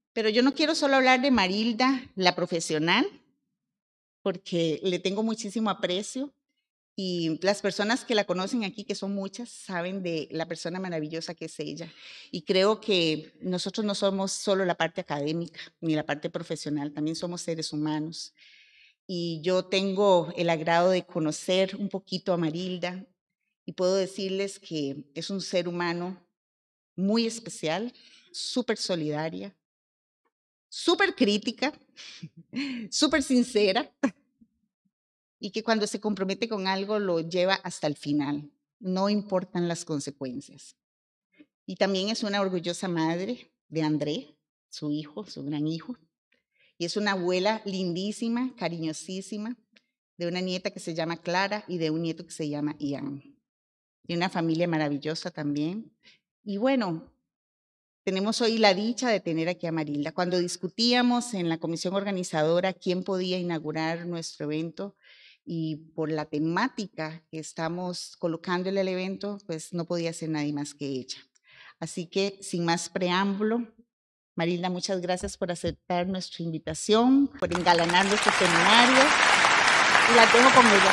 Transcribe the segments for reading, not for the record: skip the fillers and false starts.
Pero yo no quiero solo hablar de Marilda, la profesional, porque le tengo muchísimo aprecio y las personas que la conocen aquí, que son muchas, saben de la persona maravillosa que es ella. Y creo que nosotros no somos solo la parte académica ni la parte profesional, también somos seres humanos. Y yo tengo el agrado de conocer un poquito a Marilda y puedo decirles que es un ser humano muy especial, súper solidaria, súper crítica, súper sincera y que cuando se compromete con algo lo lleva hasta el final, no importan las consecuencias. Y también es una orgullosa madre de André, su hijo, su gran hijo, y es una abuela lindísima, cariñosísima, de una nieta que se llama Clara y de un nieto que se llama Ian. Y una familia maravillosa también. Y bueno, tenemos hoy la dicha de tener aquí a Marilda. Cuando discutíamos en la comisión organizadora quién podía inaugurar nuestro evento y por la temática que estamos colocándole al evento, pues no podía ser nadie más que ella. Así que sin más preámbulo, Marilda, muchas gracias por aceptar nuestra invitación, por engalanar nuestro seminario y la dejo con ella.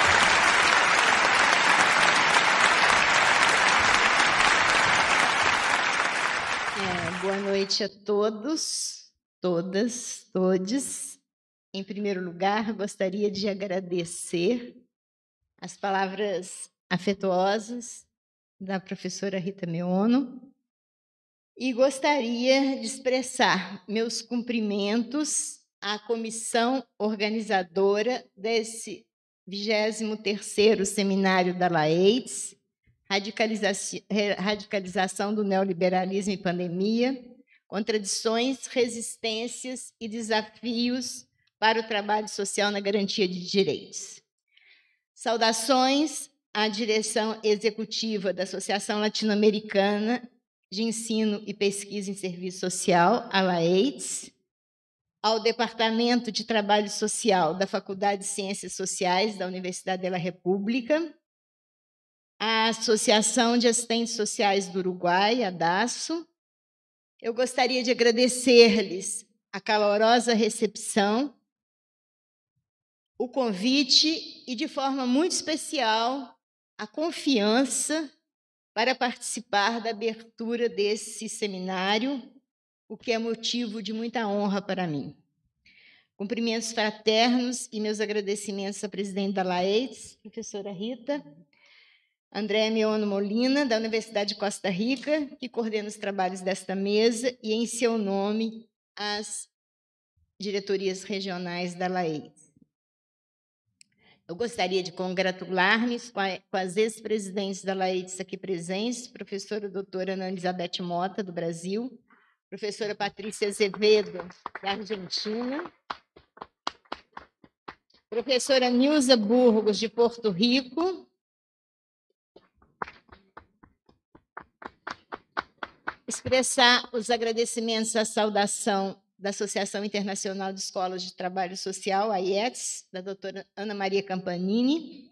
Boa noite a todos, todas, todes. Em primeiro lugar, gostaria de agradecer as palavras afetuosas da professora Rita Meono e gostaria de expressar meus cumprimentos à comissão organizadora desse 23º Seminário da LAEITS, radicalização do neoliberalismo e pandemia, contradições, resistências e desafios para o trabalho social na garantia de direitos. Saudações à direção executiva da Associação Latino-Americana de Ensino e Pesquisa em Serviço Social, a LAEITS, ao Departamento de Trabalho Social da Faculdade de Ciências Sociais da Universidade da República, a Associação de Assistentes Sociais do Uruguai, a DASSO. Eu gostaria de agradecer-lhes a calorosa recepção, o convite e, de forma muito especial, a confiança para participar da abertura desse seminário, o que é motivo de muita honra para mim. Cumprimentos fraternos e meus agradecimentos à presidente da LAEITS, professora Rita, Andréa Meono Molina, da Universidade de Costa Rica, que coordena os trabalhos desta mesa, e, em seu nome, as diretorias regionais da LAEITS. Eu gostaria de congratular-me com as ex-presidentes da LAEITS aqui presentes, professora doutora Ana Elizabeth Mota, do Brasil, professora Patrícia Azevedo, da Argentina, professora Nilza Burgos, de Porto Rico, expressar os agradecimentos à saudação da Associação Internacional de Escolas de Trabalho Social, a IETS, da doutora Ana Maria Campanini,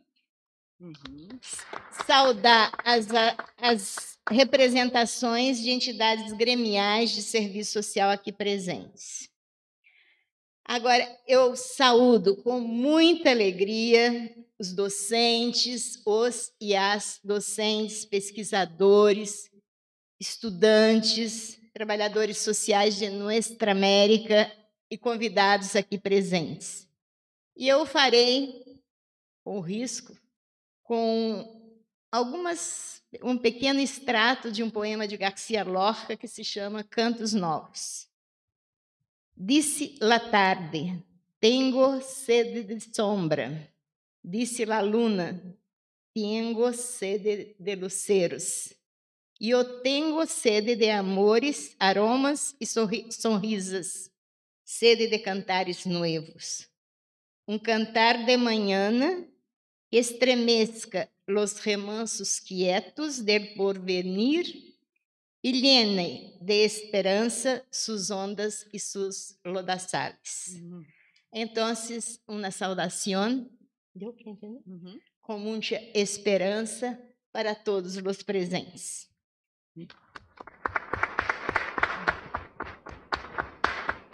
saudar as representações de entidades gremiais de serviço social aqui presentes. Agora, eu saúdo com muita alegria os docentes, os e as docentes, pesquisadores, estudantes, trabalhadores sociais de Nuestra América e convidados aqui presentes. E eu farei, com risco, com um pequeno extrato de um poema de Garcia Lorca que se chama Cantos Novos. Disse la tarde, tengo sede de sombra. Disse la luna, tengo sede de luceros. Eu tenho sede de amores, aromas e sonrisas, sede de cantares nuevos. Um cantar de manhã que estremezca los remansos quietos del porvenir e llene de esperança sus ondas e sus lodazales. Entonces, uma saudação, ¿deu para entender? Com muita esperança para todos os presentes.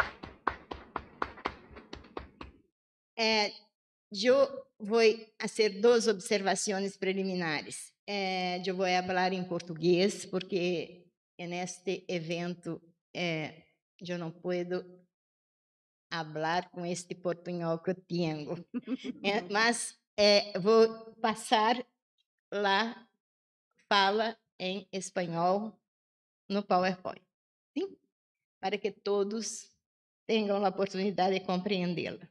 yo voy a hacer dos observaciones preliminares. Yo voy a hablar en portugués porque en este evento yo no puedo hablar com este portunhol que eu tenho. Mas vou passar lá, fala em espanhol no PowerPoint, sim? Para que todos tenham a oportunidade de compreendê-la.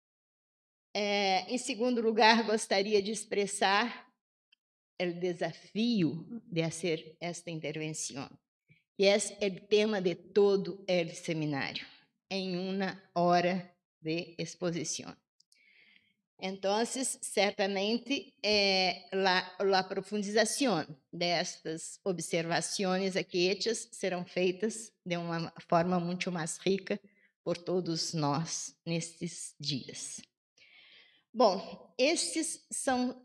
Em segundo lugar, gostaria de expressar o desafio de fazer esta intervenção, que é o tema de todo o seminário, em uma hora de exposição. Então, certamente, a profundização destas observações aqui hechas serão feitas de uma forma muito mais rica por todos nós nestes dias. Bom, estes são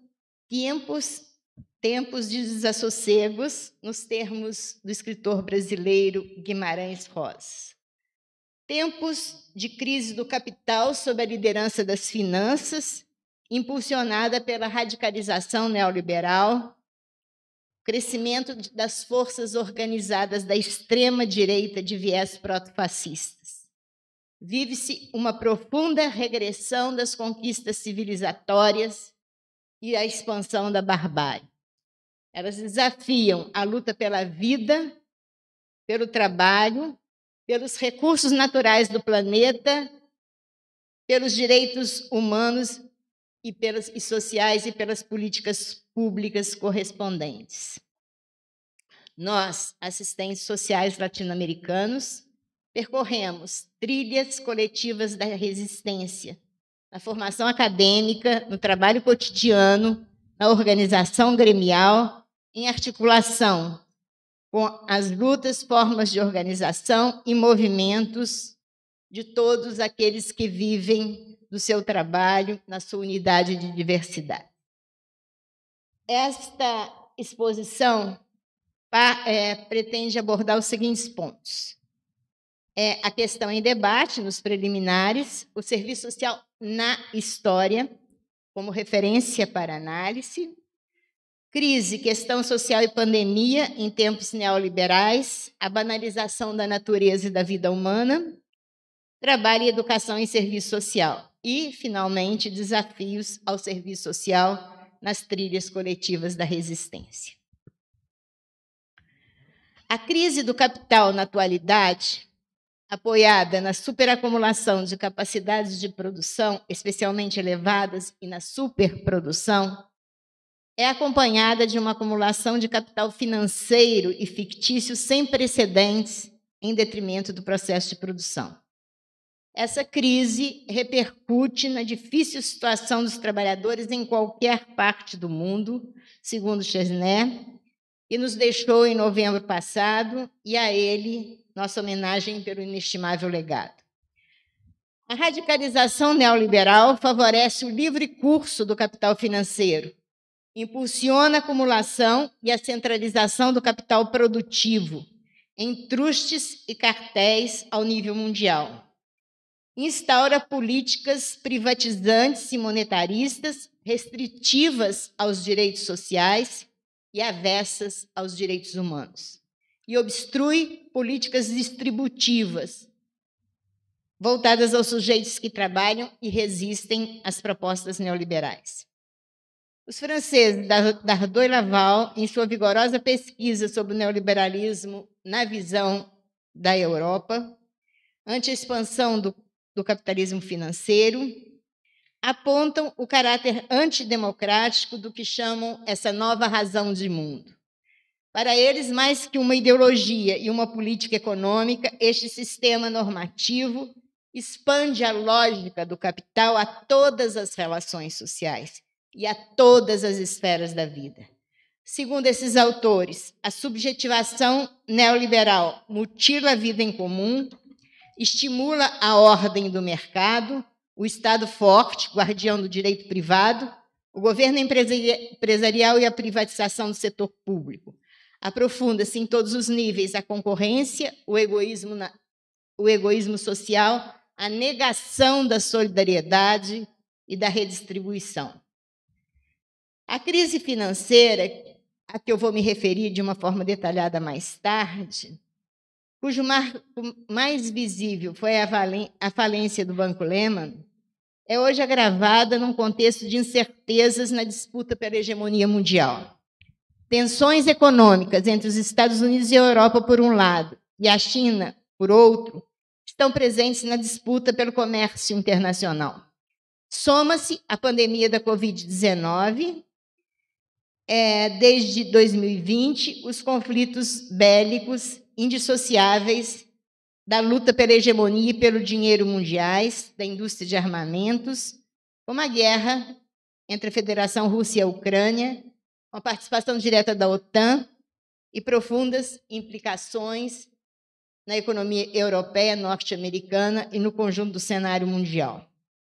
tempos de desassossegos, nos termos do escritor brasileiro Guimarães Rosa. Tempos de crise do capital sob a liderança das finanças, impulsionada pela radicalização neoliberal, crescimento das forças organizadas da extrema-direita de viés proto-fascistas. Vive-se uma profunda regressão das conquistas civilizatórias e a expansão da barbárie. Elas desafiam a luta pela vida, pelo trabalho, pelos recursos naturais do planeta, pelos direitos humanos e sociais e pelas políticas públicas correspondentes. Nós, assistentes sociais latino-americanos, percorremos trilhas coletivas da resistência, na formação acadêmica, no trabalho cotidiano, na organização gremial, em articulação com as lutas, formas de organização e movimentos de todos aqueles que vivem do seu trabalho na sua unidade de diversidade. Esta exposição pretende abordar os seguintes pontos. A questão em debate, nos preliminares, o serviço social na história, como referência para análise, crise, questão social e pandemia em tempos neoliberais, a banalização da natureza e da vida humana, trabalho e educação em serviço social e, finalmente, desafios ao serviço social nas trilhas coletivas da resistência. A crise do capital na atualidade, apoiada na superacumulação de capacidades de produção, especialmente elevadas, e na superprodução, é acompanhada de uma acumulação de capital financeiro e fictício sem precedentes em detrimento do processo de produção. Essa crise repercute na difícil situação dos trabalhadores em qualquer parte do mundo, segundo Chesner, que nos deixou em novembro passado, e a ele nossa homenagem pelo inestimável legado. A radicalização neoliberal favorece o livre curso do capital financeiro, impulsiona a acumulação e a centralização do capital produtivo em trustes e cartéis ao nível mundial. Instaura políticas privatizantes e monetaristas, restritivas aos direitos sociais e avessas aos direitos humanos. E obstrui políticas distributivas, voltadas aos sujeitos que trabalham e resistem às propostas neoliberais. Os franceses, Dardot e Laval, em sua vigorosa pesquisa sobre o neoliberalismo na visão da Europa, ante a expansão do capitalismo financeiro, apontam o caráter antidemocrático do que chamam essa nova razão de mundo. Para eles, mais que uma ideologia e uma política econômica, este sistema normativo expande a lógica do capital a todas as relações sociais e a todas as esferas da vida. Segundo esses autores, a subjetivação neoliberal mutila a vida em comum, estimula a ordem do mercado, o Estado forte, guardião do direito privado, o governo empresarial e a privatização do setor público. Aprofunda-se em todos os níveis a concorrência, o egoísmo social, a negação da solidariedade, e da redistribuição. A crise financeira, a que eu vou me referir de uma forma detalhada mais tarde, cujo marco mais visível foi a falência do Banco Lehman, é hoje agravada num contexto de incertezas na disputa pela hegemonia mundial. Tensões econômicas entre os Estados Unidos e a Europa, por um lado, e a China, por outro, estão presentes na disputa pelo comércio internacional. Soma-se a pandemia da Covid-19, desde 2020, os conflitos bélicos indissociáveis da luta pela hegemonia e pelo dinheiro mundiais, da indústria de armamentos, como a guerra entre a Federação Russa e a Ucrânia, com a participação direta da OTAN e profundas implicações na economia europeia, norte-americana e no conjunto do cenário mundial.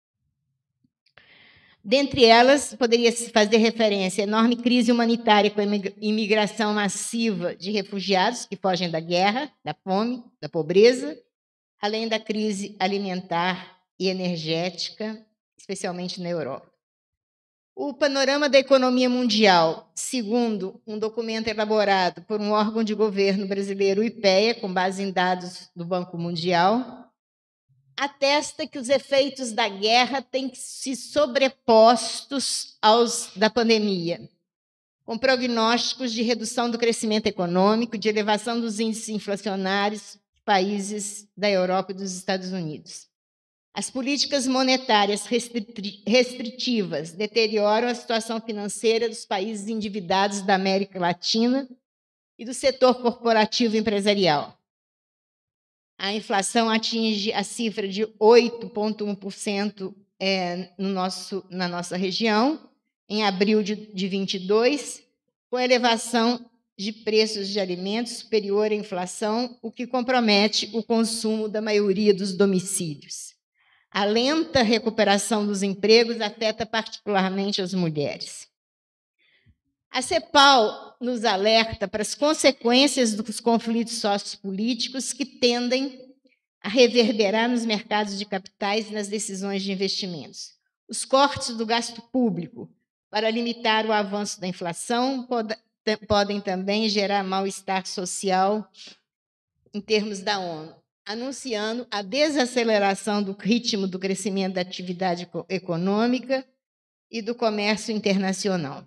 Dentre elas, poderia-se fazer referência à enorme crise humanitária com a imigração massiva de refugiados que fogem da guerra, da fome, da pobreza, além da crise alimentar e energética, especialmente na Europa. O panorama da economia mundial, segundo um documento elaborado por um órgão de governo brasileiro, o IPEA, com base em dados do Banco Mundial, atesta que os efeitos da guerra têm se sobrepostos aos da pandemia, com prognósticos de redução do crescimento econômico, de elevação dos índices inflacionários de países da Europa e dos Estados Unidos. As políticas monetárias restritivas deterioram a situação financeira dos países endividados da América Latina e do setor corporativo empresarial. A inflação atinge a cifra de 8,1% na nossa região, em abril de 22, com elevação de preços de alimentos superior à inflação, o que compromete o consumo da maioria dos domicílios. A lenta recuperação dos empregos afeta particularmente as mulheres. A CEPAL nos alerta para as consequências dos conflitos sociopolíticos que tendem a reverberar nos mercados de capitais e nas decisões de investimentos. Os cortes do gasto público para limitar o avanço da inflação podem também gerar mal-estar social em termos da ONU, anunciando a desaceleração do ritmo do crescimento da atividade econômica e do comércio internacional.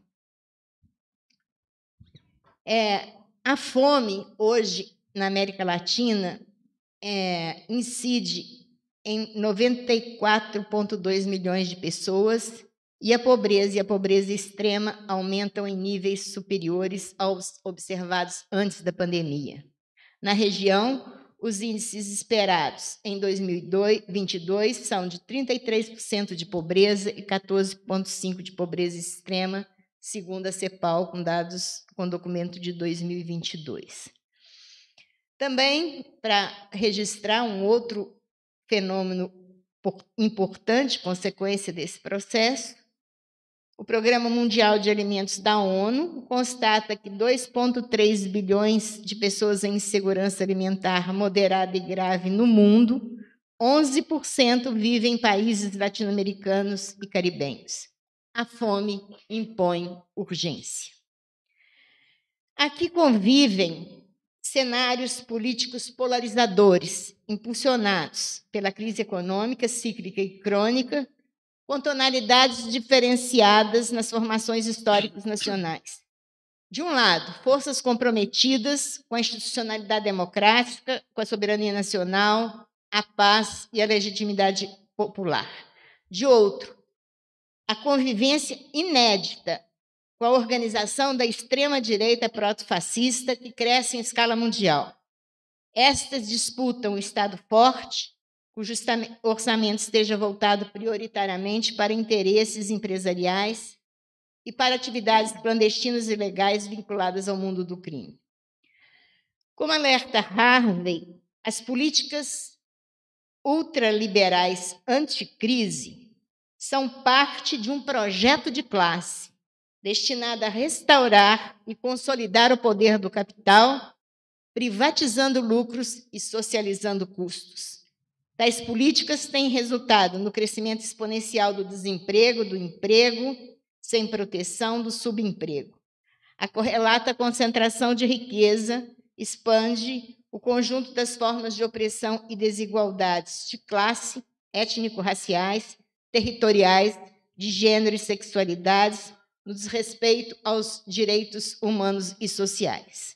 A fome, hoje, na América Latina, incide em 94,2 milhões de pessoas, e a pobreza extrema aumentam em níveis superiores aos observados antes da pandemia. Na região, os índices esperados em 2022 são de 33% de pobreza e 14,5% de pobreza extrema, segundo a CEPAL, com dados com documento de 2022. Também, para registrar um outro fenômeno importante, consequência desse processo, o Programa Mundial de Alimentos da ONU constata que 2,3 bilhões de pessoas em insegurança alimentar moderada e grave no mundo, 11% vivem em países latino-americanos e caribenhos. A fome impõe urgência. Aqui convivem cenários políticos polarizadores, impulsionados pela crise econômica, cíclica e crônica, com tonalidades diferenciadas nas formações históricas nacionais. De um lado, forças comprometidas com a institucionalidade democrática, com a soberania nacional, a paz e a legitimidade popular. De outro, a convivência inédita com a organização da extrema-direita proto-fascista que cresce em escala mundial. Estas disputam o Estado forte, cujo orçamento esteja voltado prioritariamente para interesses empresariais e para atividades clandestinas e ilegais vinculadas ao mundo do crime. Como alerta Harvey, as políticas ultraliberais anticrise são parte de um projeto de classe destinado a restaurar e consolidar o poder do capital, privatizando lucros e socializando custos. Tais políticas têm resultado no crescimento exponencial do desemprego, do emprego sem proteção, do subemprego. A correlata concentração de riqueza expande o conjunto das formas de opressão e desigualdades de classe, étnico-raciais, territoriais, de gênero e sexualidades, no desrespeito aos direitos humanos e sociais.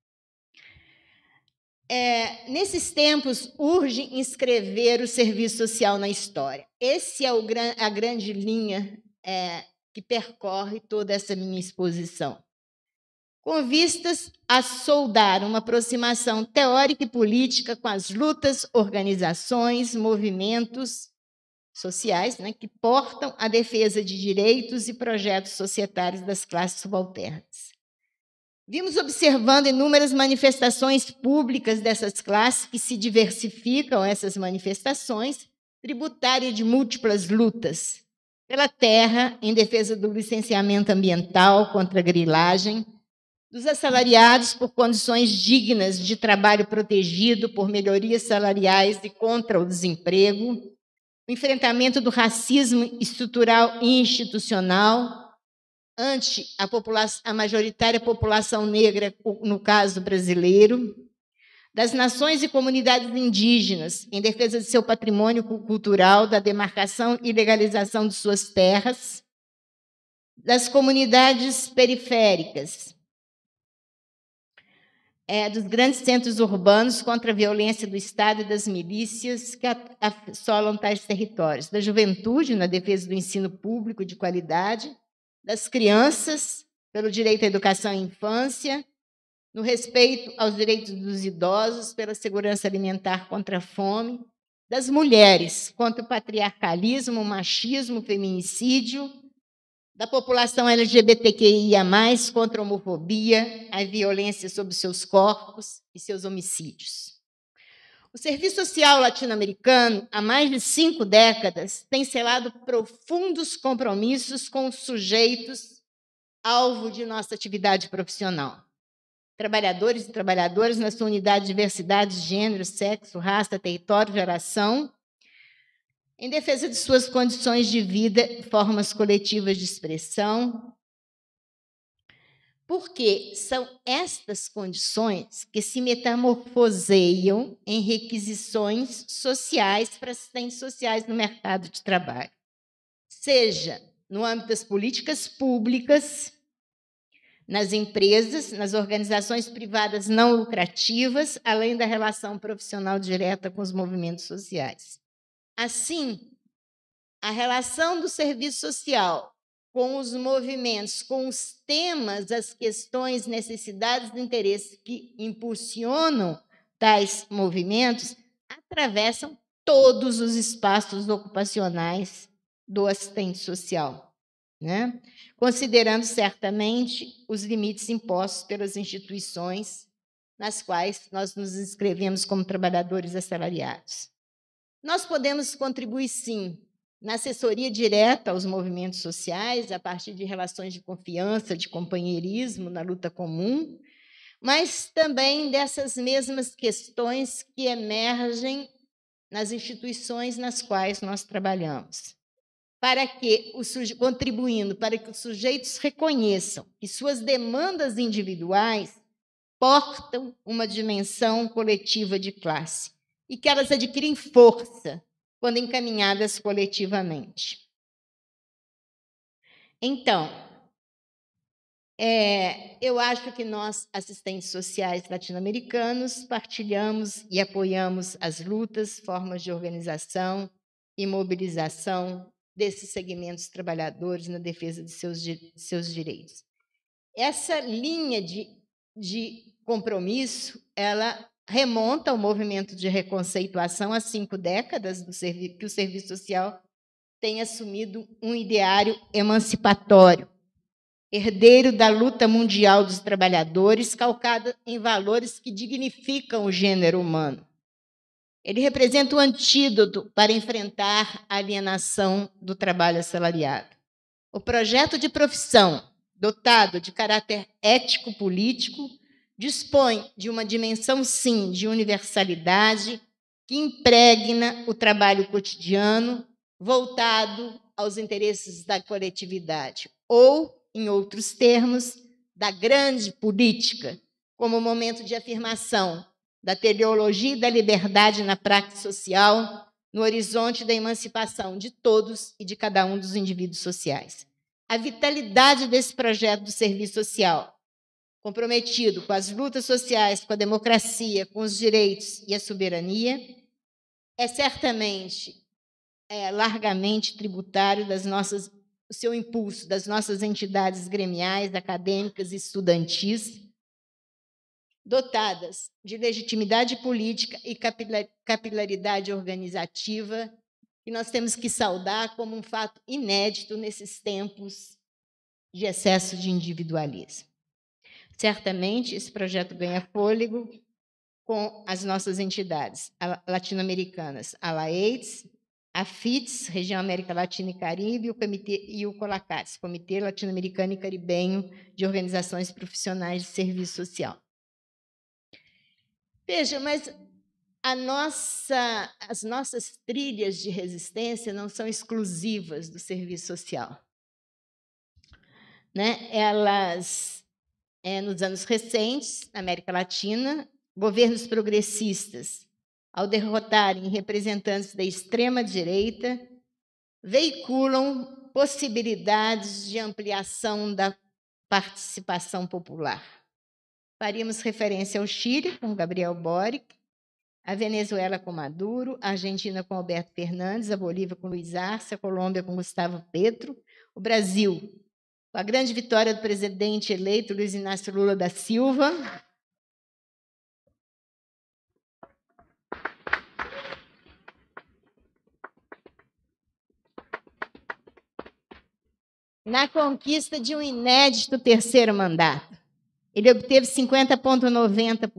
Nesses tempos, urge inscrever o serviço social na história. Essa é a grande linha que percorre toda essa minha exposição. Com vistas a soldar uma aproximação teórica e política com as lutas, organizações, movimentos sociais, né, que portam a defesa de direitos e projetos societários das classes subalternas. Vimos observando inúmeras manifestações públicas dessas classes que se diversificam, essas manifestações, tributárias de múltiplas lutas pela terra, em defesa do licenciamento ambiental, contra a grilagem, dos assalariados por condições dignas de trabalho protegido, por melhorias salariais e contra o desemprego, o enfrentamento do racismo estrutural e institucional, ante a majoritária população negra, no caso brasileiro, das nações e comunidades indígenas, em defesa de seu patrimônio cultural, da demarcação e legalização de suas terras, das comunidades periféricas, dos grandes centros urbanos contra a violência do Estado e das milícias que assolam tais territórios, da juventude na defesa do ensino público de qualidade, das crianças pelo direito à educação e infância, no respeito aos direitos dos idosos, pela segurança alimentar contra a fome, das mulheres contra o patriarcalismo, o machismo, o feminicídio, da população LGBTQIA+, contra a homofobia, a violência sobre seus corpos e seus homicídios. O serviço social latino-americano, há mais de 5 décadas, tem selado profundos compromissos com os sujeitos alvo de nossa atividade profissional. Trabalhadores e trabalhadoras na sua unidade de diversidade, gênero, sexo, raça, território, geração, em defesa de suas condições de vida, formas coletivas de expressão, porque são estas condições que se metamorfoseiam em requisições sociais para assistentes sociais no mercado de trabalho, seja no âmbito das políticas públicas, nas empresas, nas organizações privadas não lucrativas, além da relação profissional direta com os movimentos sociais. Assim, a relação do serviço social com os movimentos, com os temas, as questões, necessidades e interesses que impulsionam tais movimentos, atravessam todos os espaços ocupacionais do assistente social, né? Considerando certamente os limites impostos pelas instituições nas quais nós nos inscrevemos como trabalhadores assalariados. Nós podemos contribuir, sim, na assessoria direta aos movimentos sociais, a partir de relações de confiança, de companheirismo, na luta comum, mas também dessas mesmas questões que emergem nas instituições nas quais nós trabalhamos, contribuindo para que os sujeitos reconheçam que suas demandas individuais portam uma dimensão coletiva de classe e que elas adquirem força quando encaminhadas coletivamente. Então, eu acho que nós, assistentes sociais latino-americanos, partilhamos e apoiamos as lutas, formas de organização e mobilização desses segmentos trabalhadores na defesa de seus direitos. Essa linha de compromisso, ela remonta ao movimento de reconceituação há 5 décadas, que o serviço social tem assumido um ideário emancipatório, herdeiro da luta mundial dos trabalhadores, calcada em valores que dignificam o gênero humano. Ele representa o antídoto para enfrentar a alienação do trabalho assalariado. O projeto de profissão, dotado de caráter ético-político, dispõe de uma dimensão, sim, de universalidade, que impregna o trabalho cotidiano voltado aos interesses da coletividade, ou, em outros termos, da grande política, como momento de afirmação da teleologia e da liberdade na prática social, no horizonte da emancipação de todos e de cada um dos indivíduos sociais. A vitalidade desse projeto do serviço social, comprometido com as lutas sociais, com a democracia, com os direitos e a soberania, é certamente largamente tributário o seu impulso das nossas entidades gremiais, acadêmicas e estudantis, dotadas de legitimidade política e capilaridade organizativa, que nós temos que saudar como um fato inédito nesses tempos de excesso de individualismo. Certamente, esse projeto ganha fôlego com as nossas entidades latino-americanas, a LAEITS, a FITS, Região América Latina e Caribe, e o COLACATS, Comitê Latino-Americano e Caribenho de Organizações Profissionais de Serviço Social. Veja, mas as nossas trilhas de resistência não são exclusivas do serviço social. Né? Elas, nos anos recentes, na América Latina, governos progressistas, ao derrotarem representantes da extrema-direita, veiculam possibilidades de ampliação da participação popular. Faríamos referência ao Chile, com Gabriel Boric, a Venezuela com Maduro, a Argentina com Alberto Fernandes, a Bolívia com Luiz Arce, a Colômbia com Gustavo Petro, o Brasil, com a grande vitória do presidente eleito Luiz Inácio Lula da Silva, na conquista de um inédito terceiro mandato. Ele obteve 50,90%,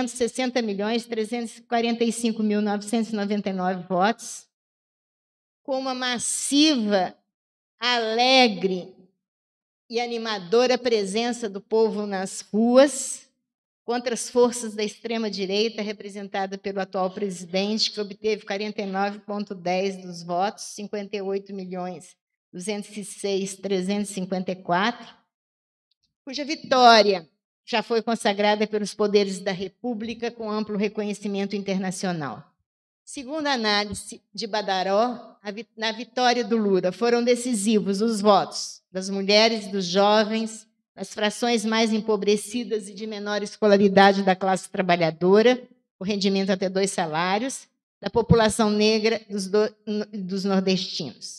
60.345.999 votos, com uma massiva, alegre e animadora presença do povo nas ruas, contra as forças da extrema-direita, representada pelo atual presidente, que obteve 49,10% dos votos, 58.206.354, cuja vitória já foi consagrada pelos poderes da República com amplo reconhecimento internacional. Segundo a análise de Badaró, na vitória do Lula foram decisivos os votos das mulheres, dos jovens, das frações mais empobrecidas e de menor escolaridade da classe trabalhadora, o rendimento até 2 salários, da população negra dos nordestinos.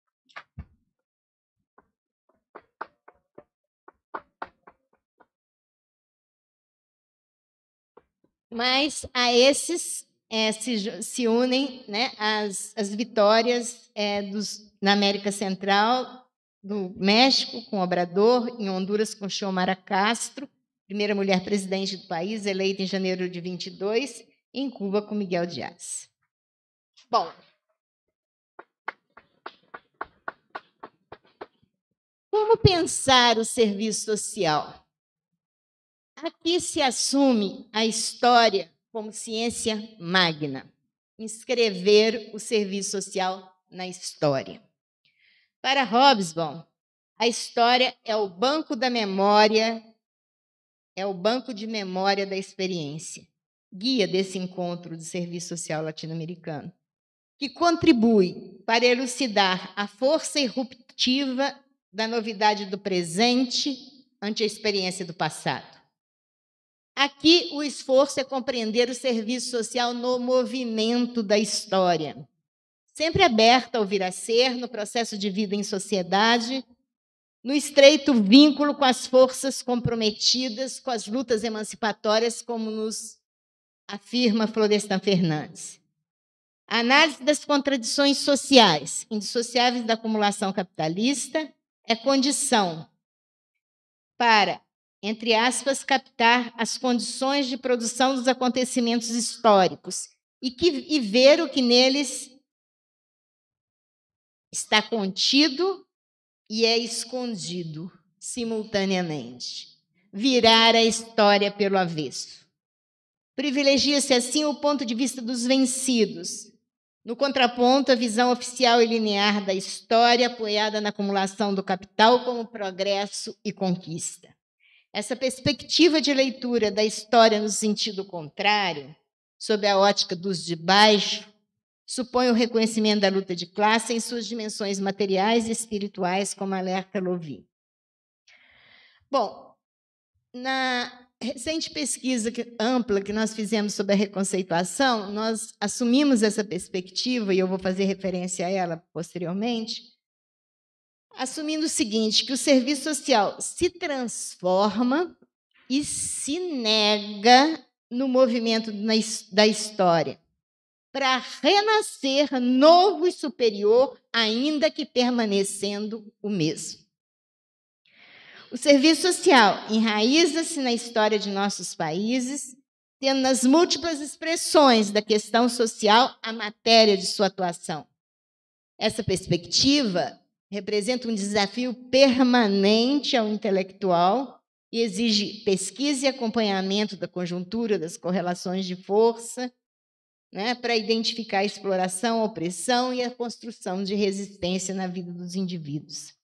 Mas a esses se unem, né, as vitórias na América Central, do México, com Obrador, em Honduras, com Xiomara Castro, primeira mulher presidente do país, eleita em janeiro de 22, e em Cuba, com Miguel Díaz. Bom, como pensar o serviço social? Aqui se assume a história como ciência magna, inscrever o serviço social na história. Para Hobsbawm, a história é o banco da memória, é o banco de memória da experiência, guia desse encontro do serviço social latino-americano, que contribui para elucidar a força irruptiva da novidade do presente ante a experiência do passado. Aqui, o esforço é compreender o serviço social no movimento da história, sempre aberta ao vir a ser, no processo de vida em sociedade, no estreito vínculo com as forças comprometidas com as lutas emancipatórias, como nos afirma Florestan Fernandes. A análise das contradições sociais, indissociáveis da acumulação capitalista, é condição para, entre aspas, captar as condições de produção dos acontecimentos históricos e ver o que neles está contido e é escondido simultaneamente. Virar a história pelo avesso. Privilegia-se, assim, o ponto de vista dos vencidos, no contraponto à visão oficial e linear da história, apoiada na acumulação do capital como progresso e conquista. Essa perspectiva de leitura da história no sentido contrário, sob a ótica dos de baixo, supõe o reconhecimento da luta de classe em suas dimensões materiais e espirituais, como alerta Lovin. Bom, na recente pesquisa ampla que nós fizemos sobre a reconceituação, nós assumimos essa perspectiva, e eu vou fazer referência a ela posteriormente, assumindo o seguinte, que o serviço social se transforma e se nega no movimento da história, para renascer novo e superior, ainda que permanecendo o mesmo. O serviço social enraiza-se na história de nossos países, tendo nas múltiplas expressões da questão social a matéria de sua atuação. Essa perspectiva representa um desafio permanente ao intelectual e exige pesquisa e acompanhamento da conjuntura, das correlações de força, né, para identificar a exploração, a opressão e a construção de resistência na vida dos indivíduos.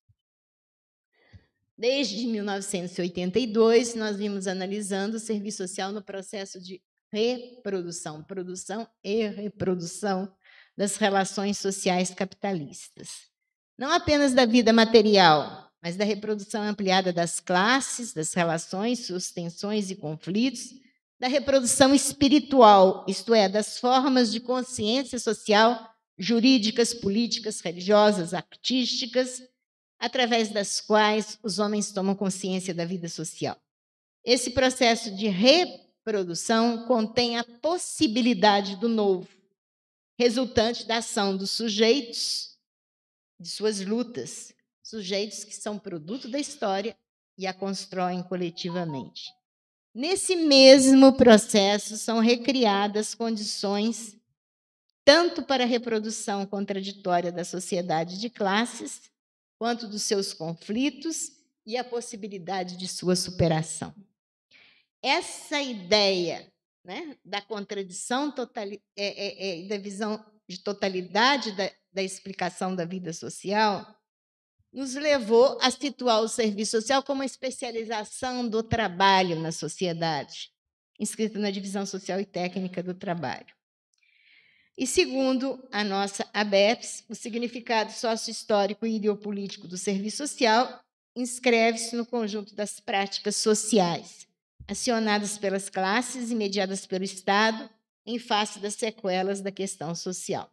Desde 1982, nós vimos analisando o serviço social no processo de reprodução, produção e reprodução das relações sociais capitalistas. Não apenas da vida material, mas da reprodução ampliada das classes, das relações, suas tensões e conflitos, da reprodução espiritual, isto é, das formas de consciência social, jurídicas, políticas, religiosas, artísticas, através das quais os homens tomam consciência da vida social. Esse processo de reprodução contém a possibilidade do novo, resultante da ação dos sujeitos, de suas lutas, sujeitos que são produto da história e a constroem coletivamente. Nesse mesmo processo são recriadas condições tanto para a reprodução contraditória da sociedade de classes, quanto dos seus conflitos e a possibilidade de sua superação. Essa ideia, né, da contradição da visão de totalidade da explicação da vida social nos levou a situar o serviço social como uma especialização do trabalho na sociedade, inscrita na divisão social e técnica do trabalho. E, segundo a nossa ABEPS, o significado sócio-histórico e ideopolítico do serviço social inscreve-se no conjunto das práticas sociais, acionadas pelas classes e mediadas pelo Estado em face das sequelas da questão social.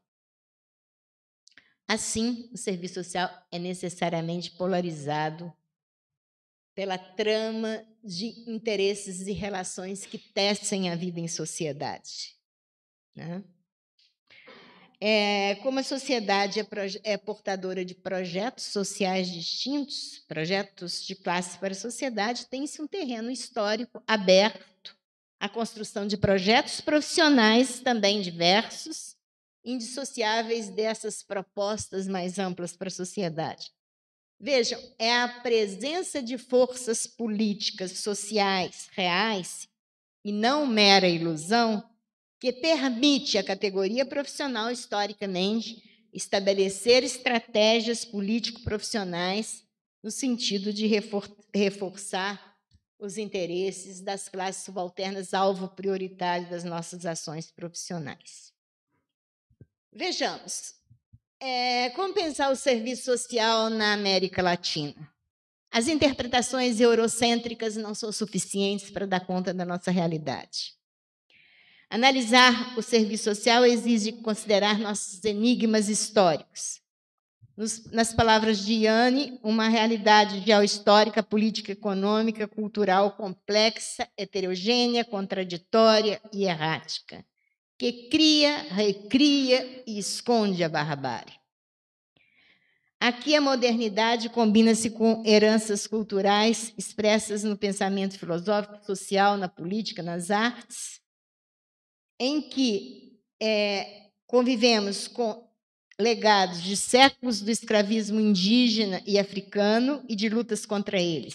Assim, o serviço social é necessariamente polarizado pela trama de interesses e relações que tecem a vida em sociedade, né? Como a sociedade é portadora de projetos sociais distintos, projetos de classe para a sociedade, tem-se um terreno histórico aberto à construção de projetos profissionais também diversos, indissociáveis dessas propostas mais amplas para a sociedade. Vejam, é a presença de forças políticas, sociais, reais, e não mera ilusão, que permite à categoria profissional, historicamente, estabelecer estratégias político-profissionais no sentido de reforçar os interesses das classes subalternas, alvo prioritário das nossas ações profissionais. Vejamos, como pensar o serviço social na América Latina? As interpretações eurocêntricas não são suficientes para dar conta da nossa realidade. Analisar o serviço social exige considerar nossos enigmas históricos. Nas palavras de Yanni, uma realidade geohistórica, política, econômica, cultural complexa, heterogênea, contraditória e errática, que cria, recria e esconde a barbárie. Aqui a modernidade combina-se com heranças culturais expressas no pensamento filosófico, social, na política, nas artes, em que convivemos com legados de séculos do escravismo indígena e africano e de lutas contra eles,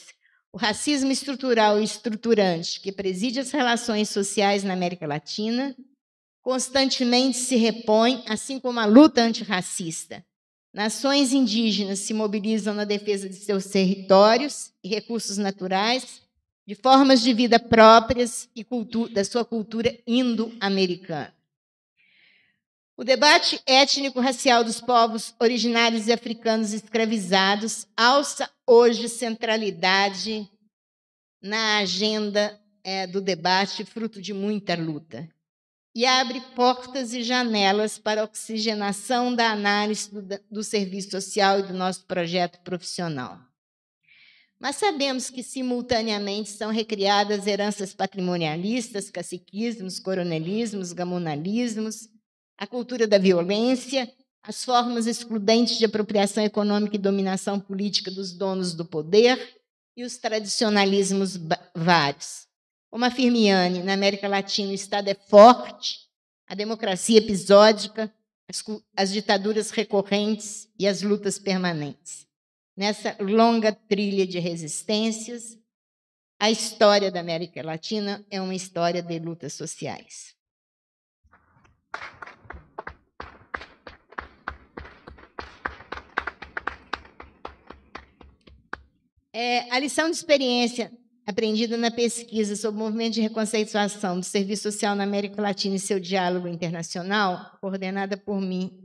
O racismo estrutural e estruturante que preside as relações sociais na América Latina constantemente se repõe, assim como a luta antirracista. Nações indígenas se mobilizam na defesa de seus territórios e recursos naturais, de formas de vida próprias e da sua cultura indo-americana. O debate étnico-racial dos povos originários e africanos escravizados alça hoje centralidade na agenda do debate, fruto de muita luta, e abre portas e janelas para a oxigenação da análise do serviço social e do nosso projeto profissional. Mas sabemos que, simultaneamente, são recriadas heranças patrimonialistas, caciquismos, coronelismos, gamonalismos, a cultura da violência, as formas excludentes de apropriação econômica e dominação política dos donos do poder e os tradicionalismos vários. Como afirma Iane, na América Latina o Estado é forte, a democracia episódica, as ditaduras recorrentes e as lutas permanentes. Nessa longa trilha de resistências, a história da América Latina é uma história de lutas sociais. A lição de experiência aprendida na pesquisa sobre o movimento de reconceituação do serviço social na América Latina e seu diálogo internacional, coordenada por mim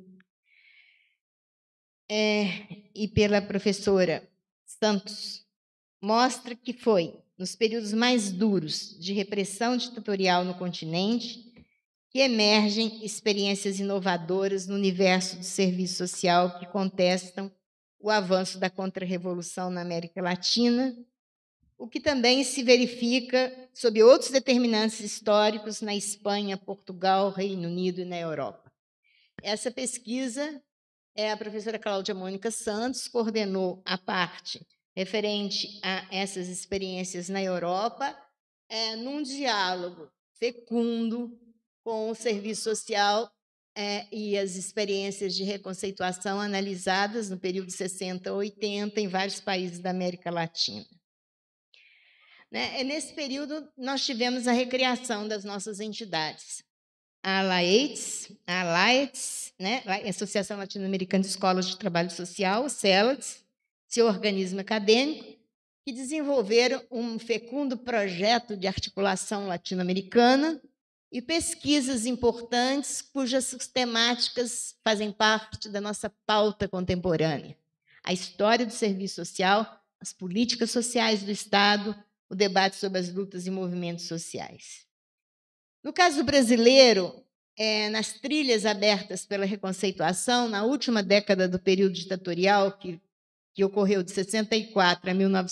e pela professora Santos, mostra que foi nos períodos mais duros de repressão ditatorial no continente que emergem experiências inovadoras no universo do serviço social que contestam o avanço da contra-revolução na América Latina, o que também se verifica sob outros determinantes históricos na Espanha, Portugal, Reino Unido e na Europa. Essa pesquisa, a professora Cláudia Mônica Santos coordenou a parte referente a essas experiências na Europa, num diálogo fecundo com o serviço social e as experiências de reconceituação analisadas no período 60 a 80 em vários países da América Latina. Nesse período, nós tivemos a recriação das nossas entidades. A ALAETS, a Associação Latino-Americana de Escolas de Trabalho Social, o CELATS, seu organismo acadêmico, que desenvolveram um fecundo projeto de articulação latino-americana e pesquisas importantes cujas temáticas fazem parte da nossa pauta contemporânea. A história do serviço social, as políticas sociais do Estado, o debate sobre as lutas e movimentos sociais. No caso brasileiro, nas trilhas abertas pela reconceituação, na última década do período ditatorial, que ocorreu de 64 a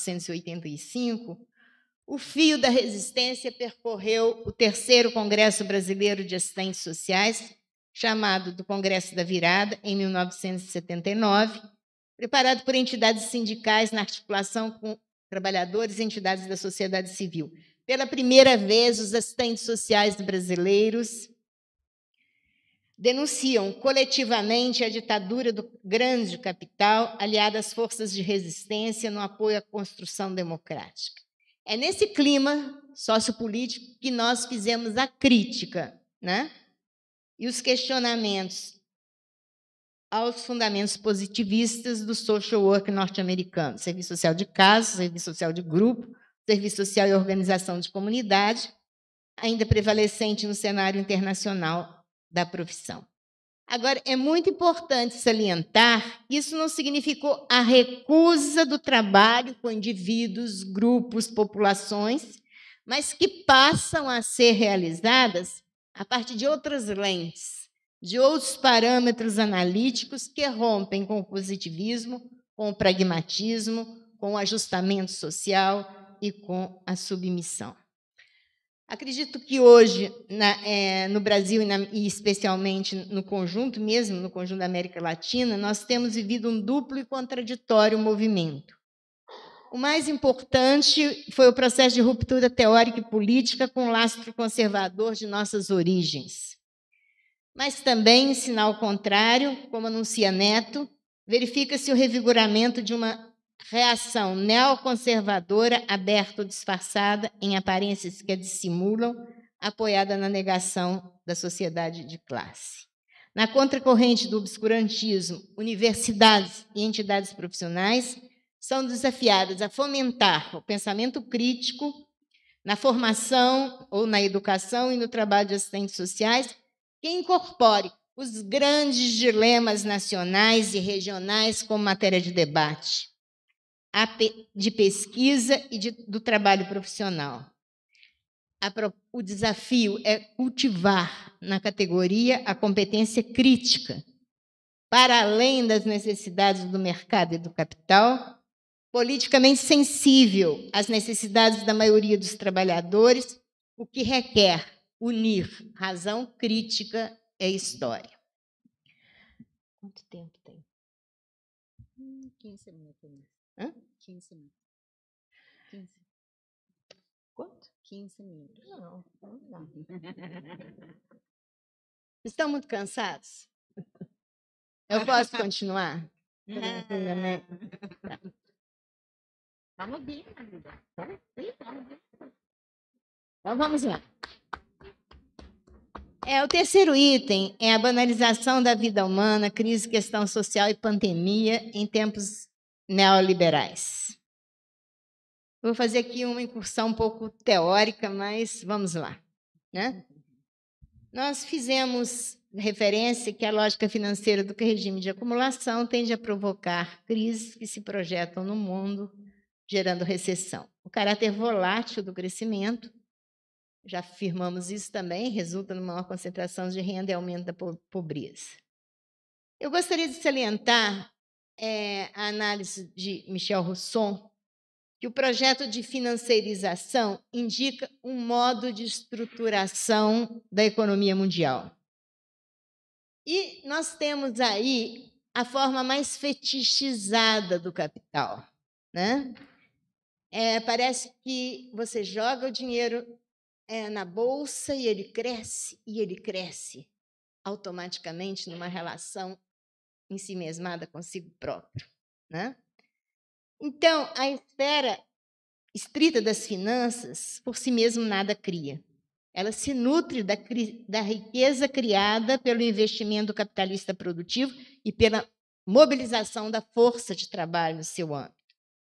1985, o fio da resistência percorreu o terceiro Congresso Brasileiro de Assistentes Sociais, chamado do Congresso da Virada, em 1979, preparado por entidades sindicais na articulação com trabalhadores e entidades da sociedade civil. Pela primeira vez, os assistentes sociais brasileiros denunciam coletivamente a ditadura do grande capital, aliada às forças de resistência no apoio à construção democrática. É nesse clima sociopolítico que nós fizemos a crítica, e os questionamentos aos fundamentos positivistas do social work norte-americano, serviço social de casa, serviço social de grupo, serviço social e organização de comunidade, ainda prevalecente no cenário internacional da profissão. Agora, é muito importante salientar que isso não significou a recusa do trabalho com indivíduos, grupos, populações, mas que passam a ser realizadas a partir de outras lentes, de outros parâmetros analíticos que rompem com o positivismo, com o pragmatismo, com o ajustamento social e com a submissão. Acredito que hoje, no Brasil e especialmente no conjunto da América Latina, nós temos vivido um duplo e contraditório movimento. O mais importante foi o processo de ruptura teórica e política com o lastro conservador de nossas origens. Mas também, em sinal contrário, como anuncia Neto, verifica-se o revigoramento de uma reação neoconservadora, aberta ou disfarçada, em aparências que a dissimulam, apoiada na negação da sociedade de classe. Na contracorrente do obscurantismo, universidades e entidades profissionais são desafiadas a fomentar o pensamento crítico na formação ou na educação e no trabalho de assistentes sociais, que incorpore os grandes dilemas nacionais e regionais como matéria de debate, de pesquisa e do trabalho profissional. O desafio é cultivar na categoria a competência crítica, para além das necessidades do mercado e do capital, politicamente sensível às necessidades da maioria dos trabalhadores, o que requer unir razão crítica e história. Quanto tempo tem? 15 minutos. Hã? 15 minutos. 15. Quanto? 15 minutos. Não. Estão muito cansados? Eu posso continuar? Tá. Vamos ver, amiga. Então, vamos lá. O terceiro item é a banalização da vida humana, crise, questão social e pandemia em tempos neoliberais. Vou fazer aqui uma incursão um pouco teórica, mas vamos lá, né? Nós fizemos referência que a lógica financeira do regime de acumulação tende a provocar crises que se projetam no mundo, gerando recessão. O caráter volátil do crescimento, já afirmamos isso também, resulta numa maior concentração de renda e aumento da pobreza. Eu gostaria de salientar a análise de Michel Rousseau, que o projeto de financiarização indica um modo de estruturação da economia mundial. E nós temos aí a forma mais fetichizada do capital, né? Parece que você joga o dinheiro na bolsa e ele cresce automaticamente numa relação ensimesmada consigo próprio, né? Então, a esfera estrita das finanças, por si mesmo, nada cria. Ela se nutre da riqueza criada pelo investimento capitalista produtivo e pela mobilização da força de trabalho no seu âmbito.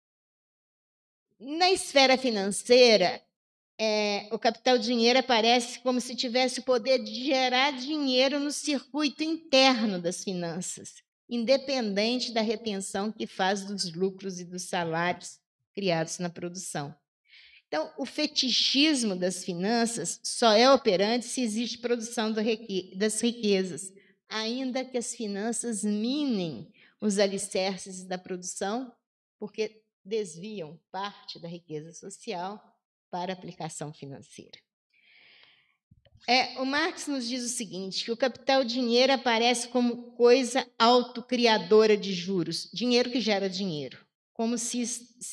Na esfera financeira, o capital dinheiro aparece como se tivesse o poder de gerar dinheiro no circuito interno das finanças, independente da retenção que faz dos lucros e dos salários criados na produção. Então, o fetichismo das finanças só é operante se existe produção das riquezas, ainda que as finanças minem os alicerces da produção, porque desviam parte da riqueza social para aplicação financeira. O Marx nos diz o seguinte, que o capital dinheiro aparece como coisa autocriadora de juros, dinheiro que gera dinheiro, como se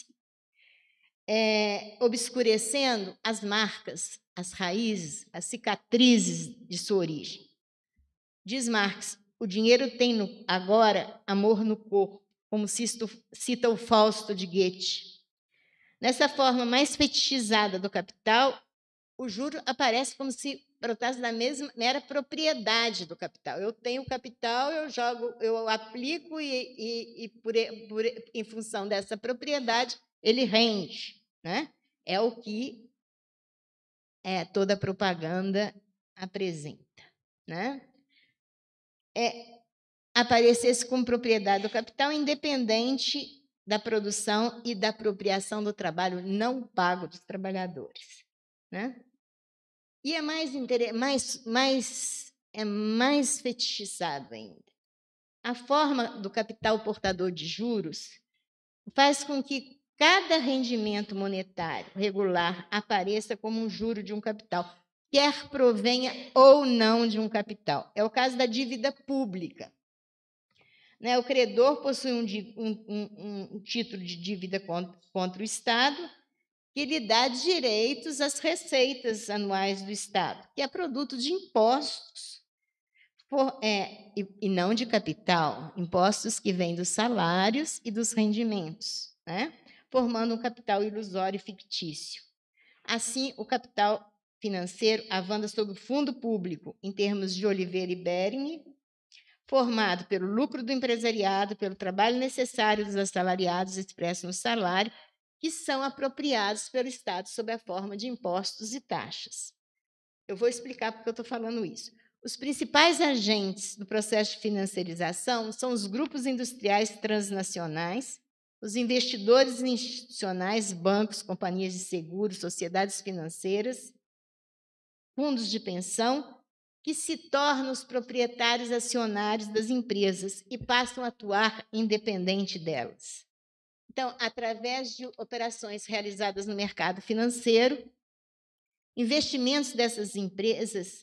obscurecendo as marcas, as raízes, as cicatrizes de sua origem. Diz Marx, o dinheiro tem agora amor no corpo, como cita o Fausto de Goethe. Nessa forma mais fetichizada do capital, o juro aparece como se brotasse da mesma mera propriedade do capital. Eu tenho capital, eu aplico e em função dessa propriedade, ele rende, né? É o que toda propaganda apresenta, né? Aparecesse como propriedade do capital, independente da produção e da apropriação do trabalho não pago dos trabalhadores, né? E é mais fetichizado ainda. A forma do capital portador de juros faz com que cada rendimento monetário regular apareça como um juro de um capital, quer provenha ou não de um capital. É o caso da dívida pública. O credor possui um título de dívida contra o Estado, que lhe dá direitos às receitas anuais do Estado, que é produto de impostos, e não de capital, impostos que vêm dos salários e dos rendimentos, né? Formando um capital ilusório e fictício. Assim, o capital financeiro avança sobre o fundo público, em termos de Oliveira e Bering, formado pelo lucro do empresariado, pelo trabalho necessário dos assalariados expresso no salário, que são apropriados pelo Estado sob a forma de impostos e taxas. Eu vou explicar porque eu estou falando isso. Os principais agentes do processo de financiarização são os grupos industriais transnacionais, os investidores institucionais, bancos, companhias de seguros, sociedades financeiras, fundos de pensão, que se tornam os proprietários acionários das empresas e passam a atuar independente delas. Então, através de operações realizadas no mercado financeiro, investimentos dessas empresas,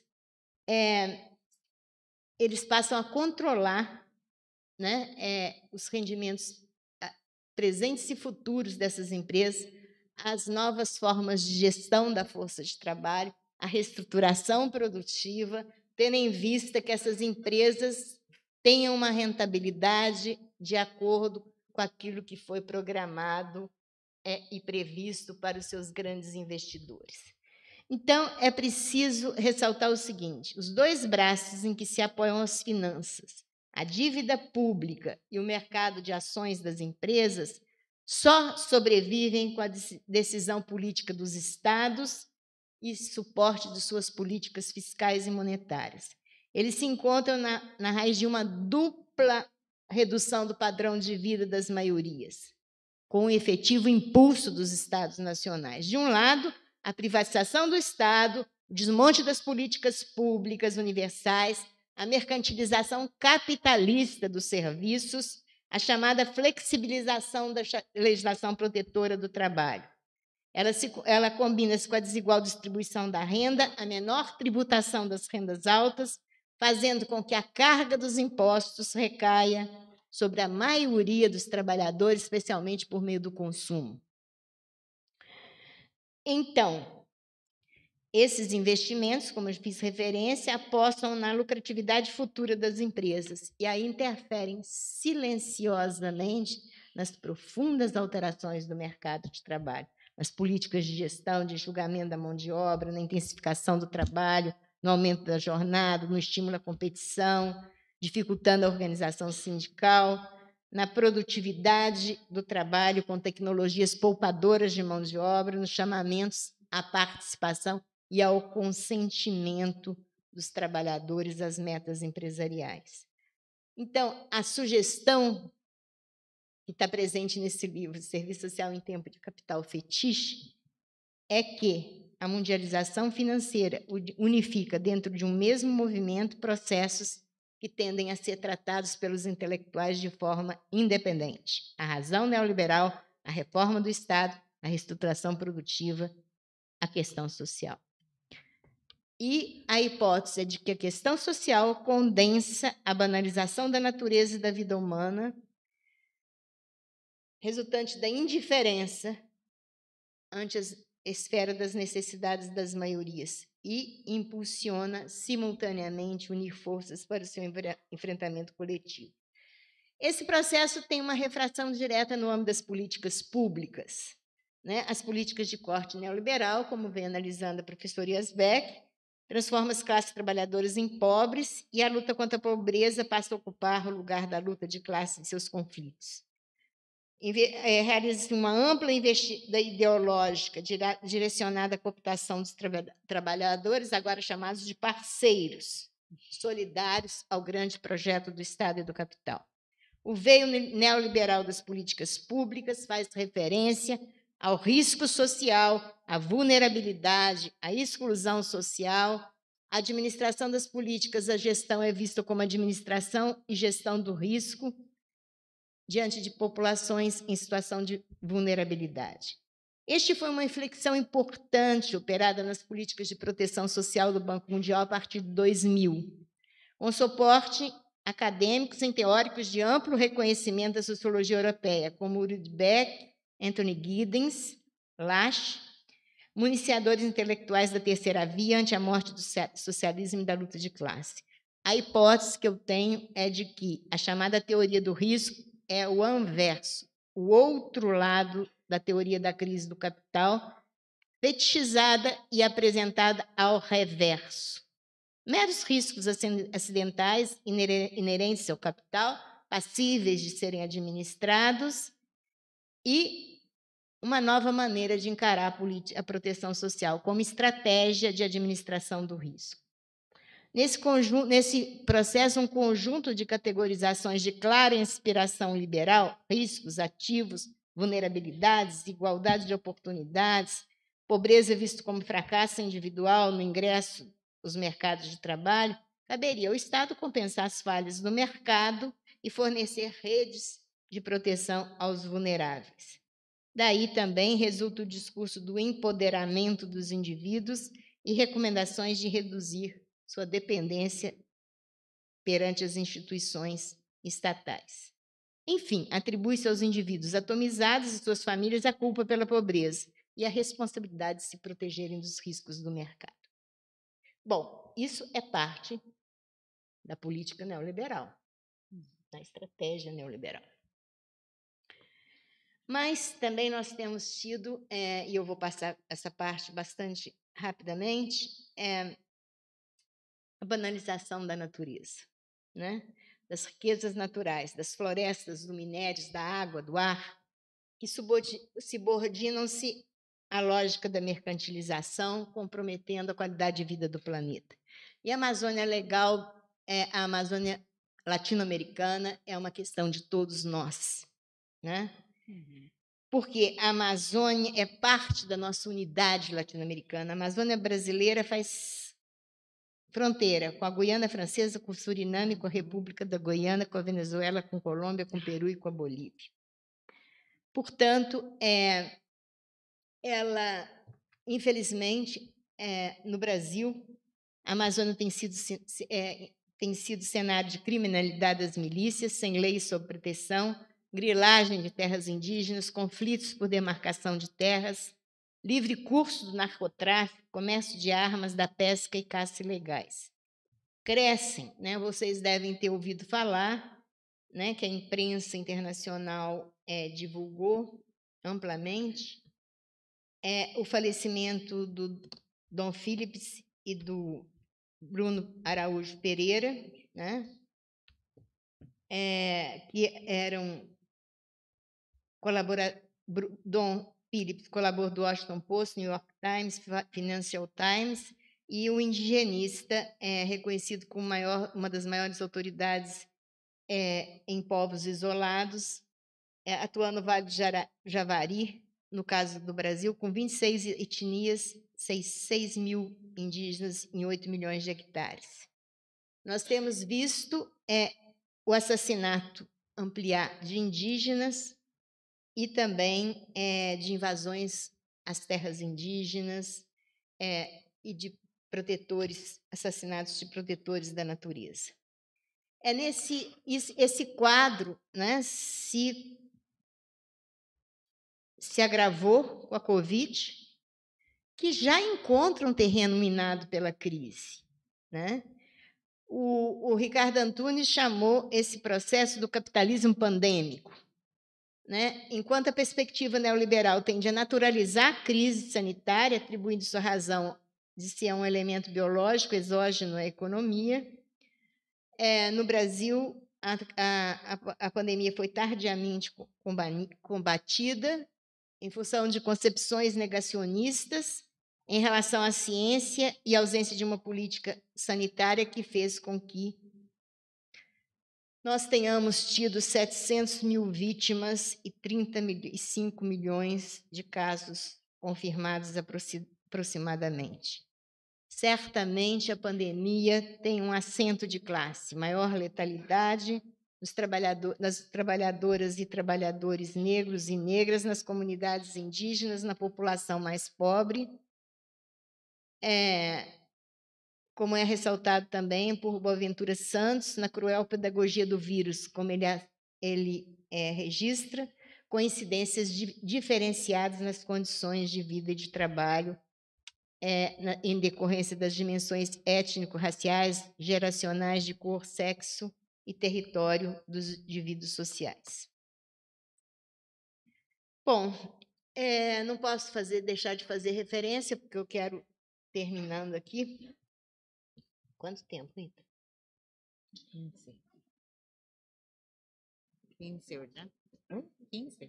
eles passam a controlar, né, os rendimentos presentes e futuros dessas empresas, as novas formas de gestão da força de trabalho, a reestruturação produtiva, tendo em vista que essas empresas tenham uma rentabilidade de acordo com aquilo que foi programado e previsto para os seus grandes investidores. Então, é preciso ressaltar o seguinte: os dois braços em que se apoiam as finanças, a dívida pública e o mercado de ações das empresas, só sobrevivem com a decisão política dos Estados e suporte de suas políticas fiscais e monetárias. Eles se encontram na raiz de uma dupla redução do padrão de vida das maiorias, com o efetivo impulso dos Estados nacionais. De um lado, a privatização do Estado, o desmonte das políticas públicas universais, a mercantilização capitalista dos serviços, a chamada flexibilização da legislação protetora do trabalho. Ela combina-se com a desigual distribuição da renda, a menor tributação das rendas altas, fazendo com que a carga dos impostos recaia sobre a maioria dos trabalhadores, especialmente por meio do consumo. Então, esses investimentos, como eu fiz referência, apostam na lucratividade futura das empresas e aí interferem silenciosamente nas profundas alterações do mercado de trabalho, nas políticas de gestão, de julgamento da mão de obra, na intensificação do trabalho, no aumento da jornada, no estímulo à competição, dificultando a organização sindical, na produtividade do trabalho com tecnologias poupadoras de mão de obra, nos chamamentos à participação e ao consentimento dos trabalhadores às metas empresariais. Então, a sugestão que está presente nesse livro, Serviço Social em Tempo de Capital Fetiche, é que a mundialização financeira unifica dentro de um mesmo movimento processos que tendem a ser tratados pelos intelectuais de forma independente. A razão neoliberal, a reforma do Estado, a reestruturação produtiva, a questão social. E a hipótese é de que a questão social condensa a banalização da natureza e da vida humana, resultante da indiferença ante a esfera das necessidades das maiorias e impulsiona simultaneamente unir forças para o seu enfrentamento coletivo. Esse processo tem uma refração direta no âmbito das políticas públicas, né? As políticas de corte neoliberal, como vem analisando a professora Yazbek, transforma as classes trabalhadoras em pobres e a luta contra a pobreza passa a ocupar o lugar da luta de classe de seus conflitos. Realiza-se uma ampla investida ideológica direcionada à cooptação dos trabalhadores, agora chamados de parceiros, solidários ao grande projeto do Estado e do capital. O veio neoliberal das políticas públicas faz referência ao risco social, à vulnerabilidade, à exclusão social. A administração das políticas, a gestão é vista como administração e gestão do risco diante de populações em situação de vulnerabilidade. Este foi uma inflexão importante operada nas políticas de proteção social do Banco Mundial a partir de 2000, com suporte acadêmicos e teóricos de amplo reconhecimento da sociologia europeia, como Ulrich Beck, Anthony Giddens, Lasch, municiadores intelectuais da terceira via ante a morte do socialismo e da luta de classe. A hipótese que eu tenho é de que a chamada teoria do risco é o anverso o outro lado da teoria da crise do capital, fetichizada e apresentada ao reverso. Meros riscos acidentais inerentes ao capital, passíveis de serem administrados, e uma nova maneira de encarar a proteção social como estratégia de administração do risco. Nesse processo, um conjunto de categorizações de clara inspiração liberal, riscos, ativos, vulnerabilidades, igualdade de oportunidades, pobreza visto como fracasso individual no ingresso aos mercados de trabalho, caberia ao Estado compensar as falhas do mercado e fornecer redes de proteção aos vulneráveis. Daí também resulta o discurso do empoderamento dos indivíduos e recomendações de reduzir sua dependência perante as instituições estatais. Enfim, atribui-se aos indivíduos atomizados e suas famílias a culpa pela pobreza e a responsabilidade de se protegerem dos riscos do mercado. Bom, isso é parte da política neoliberal, da estratégia neoliberal. Mas também nós temos tido, e eu vou passar essa parte bastante rapidamente, a banalização da natureza, né? Das riquezas naturais, das florestas, do minério, da água, do ar, que subordinam-se à lógica da mercantilização, comprometendo a qualidade de vida do planeta. E a Amazônia Legal, a Amazônia latino-americana, é uma questão de todos nós, né? Porque a Amazônia é parte da nossa unidade latino-americana. A Amazônia brasileira faz fronteira com a Guiana Francesa, com o Suriname, com a República da Guiana, com a Venezuela, com a Colômbia, com o Peru e com a Bolívia. Portanto, ela, infelizmente, no Brasil, a Amazônia tem sido cenário de criminalidade das milícias, sem leis sob proteção, grilagem de terras indígenas, conflitos por demarcação de terras, livre curso do narcotráfico, comércio de armas, da pesca e caça ilegais. Crescem, né? Vocês devem ter ouvido falar, né, que a imprensa internacional divulgou amplamente, o falecimento do Dom Philips e do Bruno Araújo Pereira, né, que eram Dom Philips colaborador do Washington Post, New York Times, Financial Times, e o indigenista reconhecido como uma das maiores autoridades em povos isolados, atuando no Vale do Javari, no caso do Brasil, com 26 etnias, 6 mil indígenas em 8 milhões de hectares. Nós temos visto o assassinato ampliar de indígenas e também de invasões às terras indígenas e de assassinatos de protetores da natureza. Esse quadro, né, se agravou com a Covid, que já encontra um terreno minado pela crise, né? O Ricardo Antunes chamou esse processo do capitalismo pandêmico, né? Enquanto a perspectiva neoliberal tende a naturalizar a crise sanitária, atribuindo sua razão de ser um elemento biológico exógeno à economia, no Brasil, a pandemia foi tardiamente combatida em função de concepções negacionistas em relação à ciência e ausência de uma política sanitária que fez com que nós tenhamos tido 700 mil vítimas e 35 milhões de casos confirmados aproximadamente. Certamente, a pandemia tem um acento de classe, maior letalidade das trabalhadoras e trabalhadores negros e negras nas comunidades indígenas, na população mais pobre, como é ressaltado também por Boaventura Santos, na cruel pedagogia do vírus, como ele registra, coincidências diferenciadas nas condições de vida e de trabalho, em decorrência das dimensões étnico-raciais, geracionais de cor, sexo e território dos indivíduos sociais. Bom, não posso deixar de fazer referência, porque eu quero, terminando aqui. Quanto tempo, Rita? 15. 15 já? 15.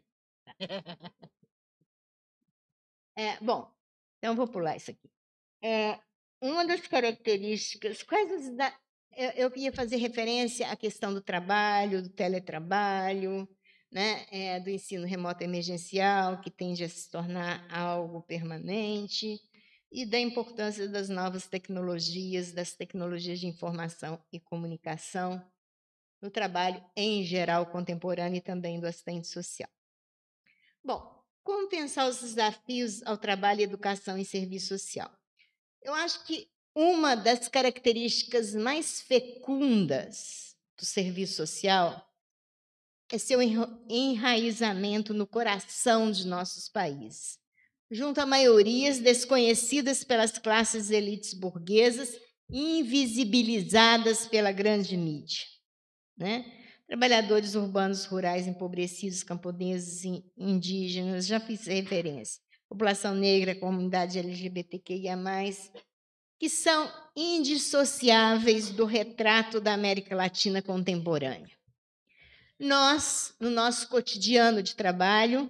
Bom, então vou pular isso aqui. Uma das características, eu ia fazer referência à questão do trabalho, do teletrabalho, né, do ensino remoto emergencial, que tende a se tornar algo permanente, e da importância das novas tecnologias, das tecnologias de informação e comunicação, no trabalho em geral contemporâneo e também do assistente social. Bom, como pensar os desafios ao trabalho, educação e serviço social? Eu acho que uma das características mais fecundas do serviço social é seu enraizamento no coração de nossos países, junto a maiorias desconhecidas pelas classes elites burguesas e invisibilizadas pela grande mídia, né? Trabalhadores urbanos, rurais, empobrecidos, camponeses, indígenas, já fiz referência. População negra, comunidade LGBTQIA+, que são indissociáveis do retrato da América Latina contemporânea. Nós, no nosso cotidiano de trabalho,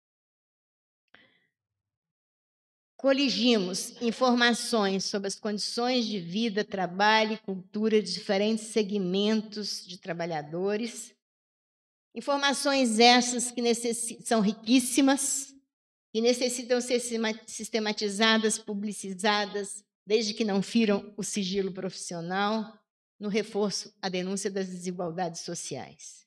coligimos informações sobre as condições de vida, trabalho e cultura de diferentes segmentos de trabalhadores, informações essas que são riquíssimas, que necessitam ser sistematizadas, publicizadas, desde que não firam o sigilo profissional, no reforço à denúncia das desigualdades sociais.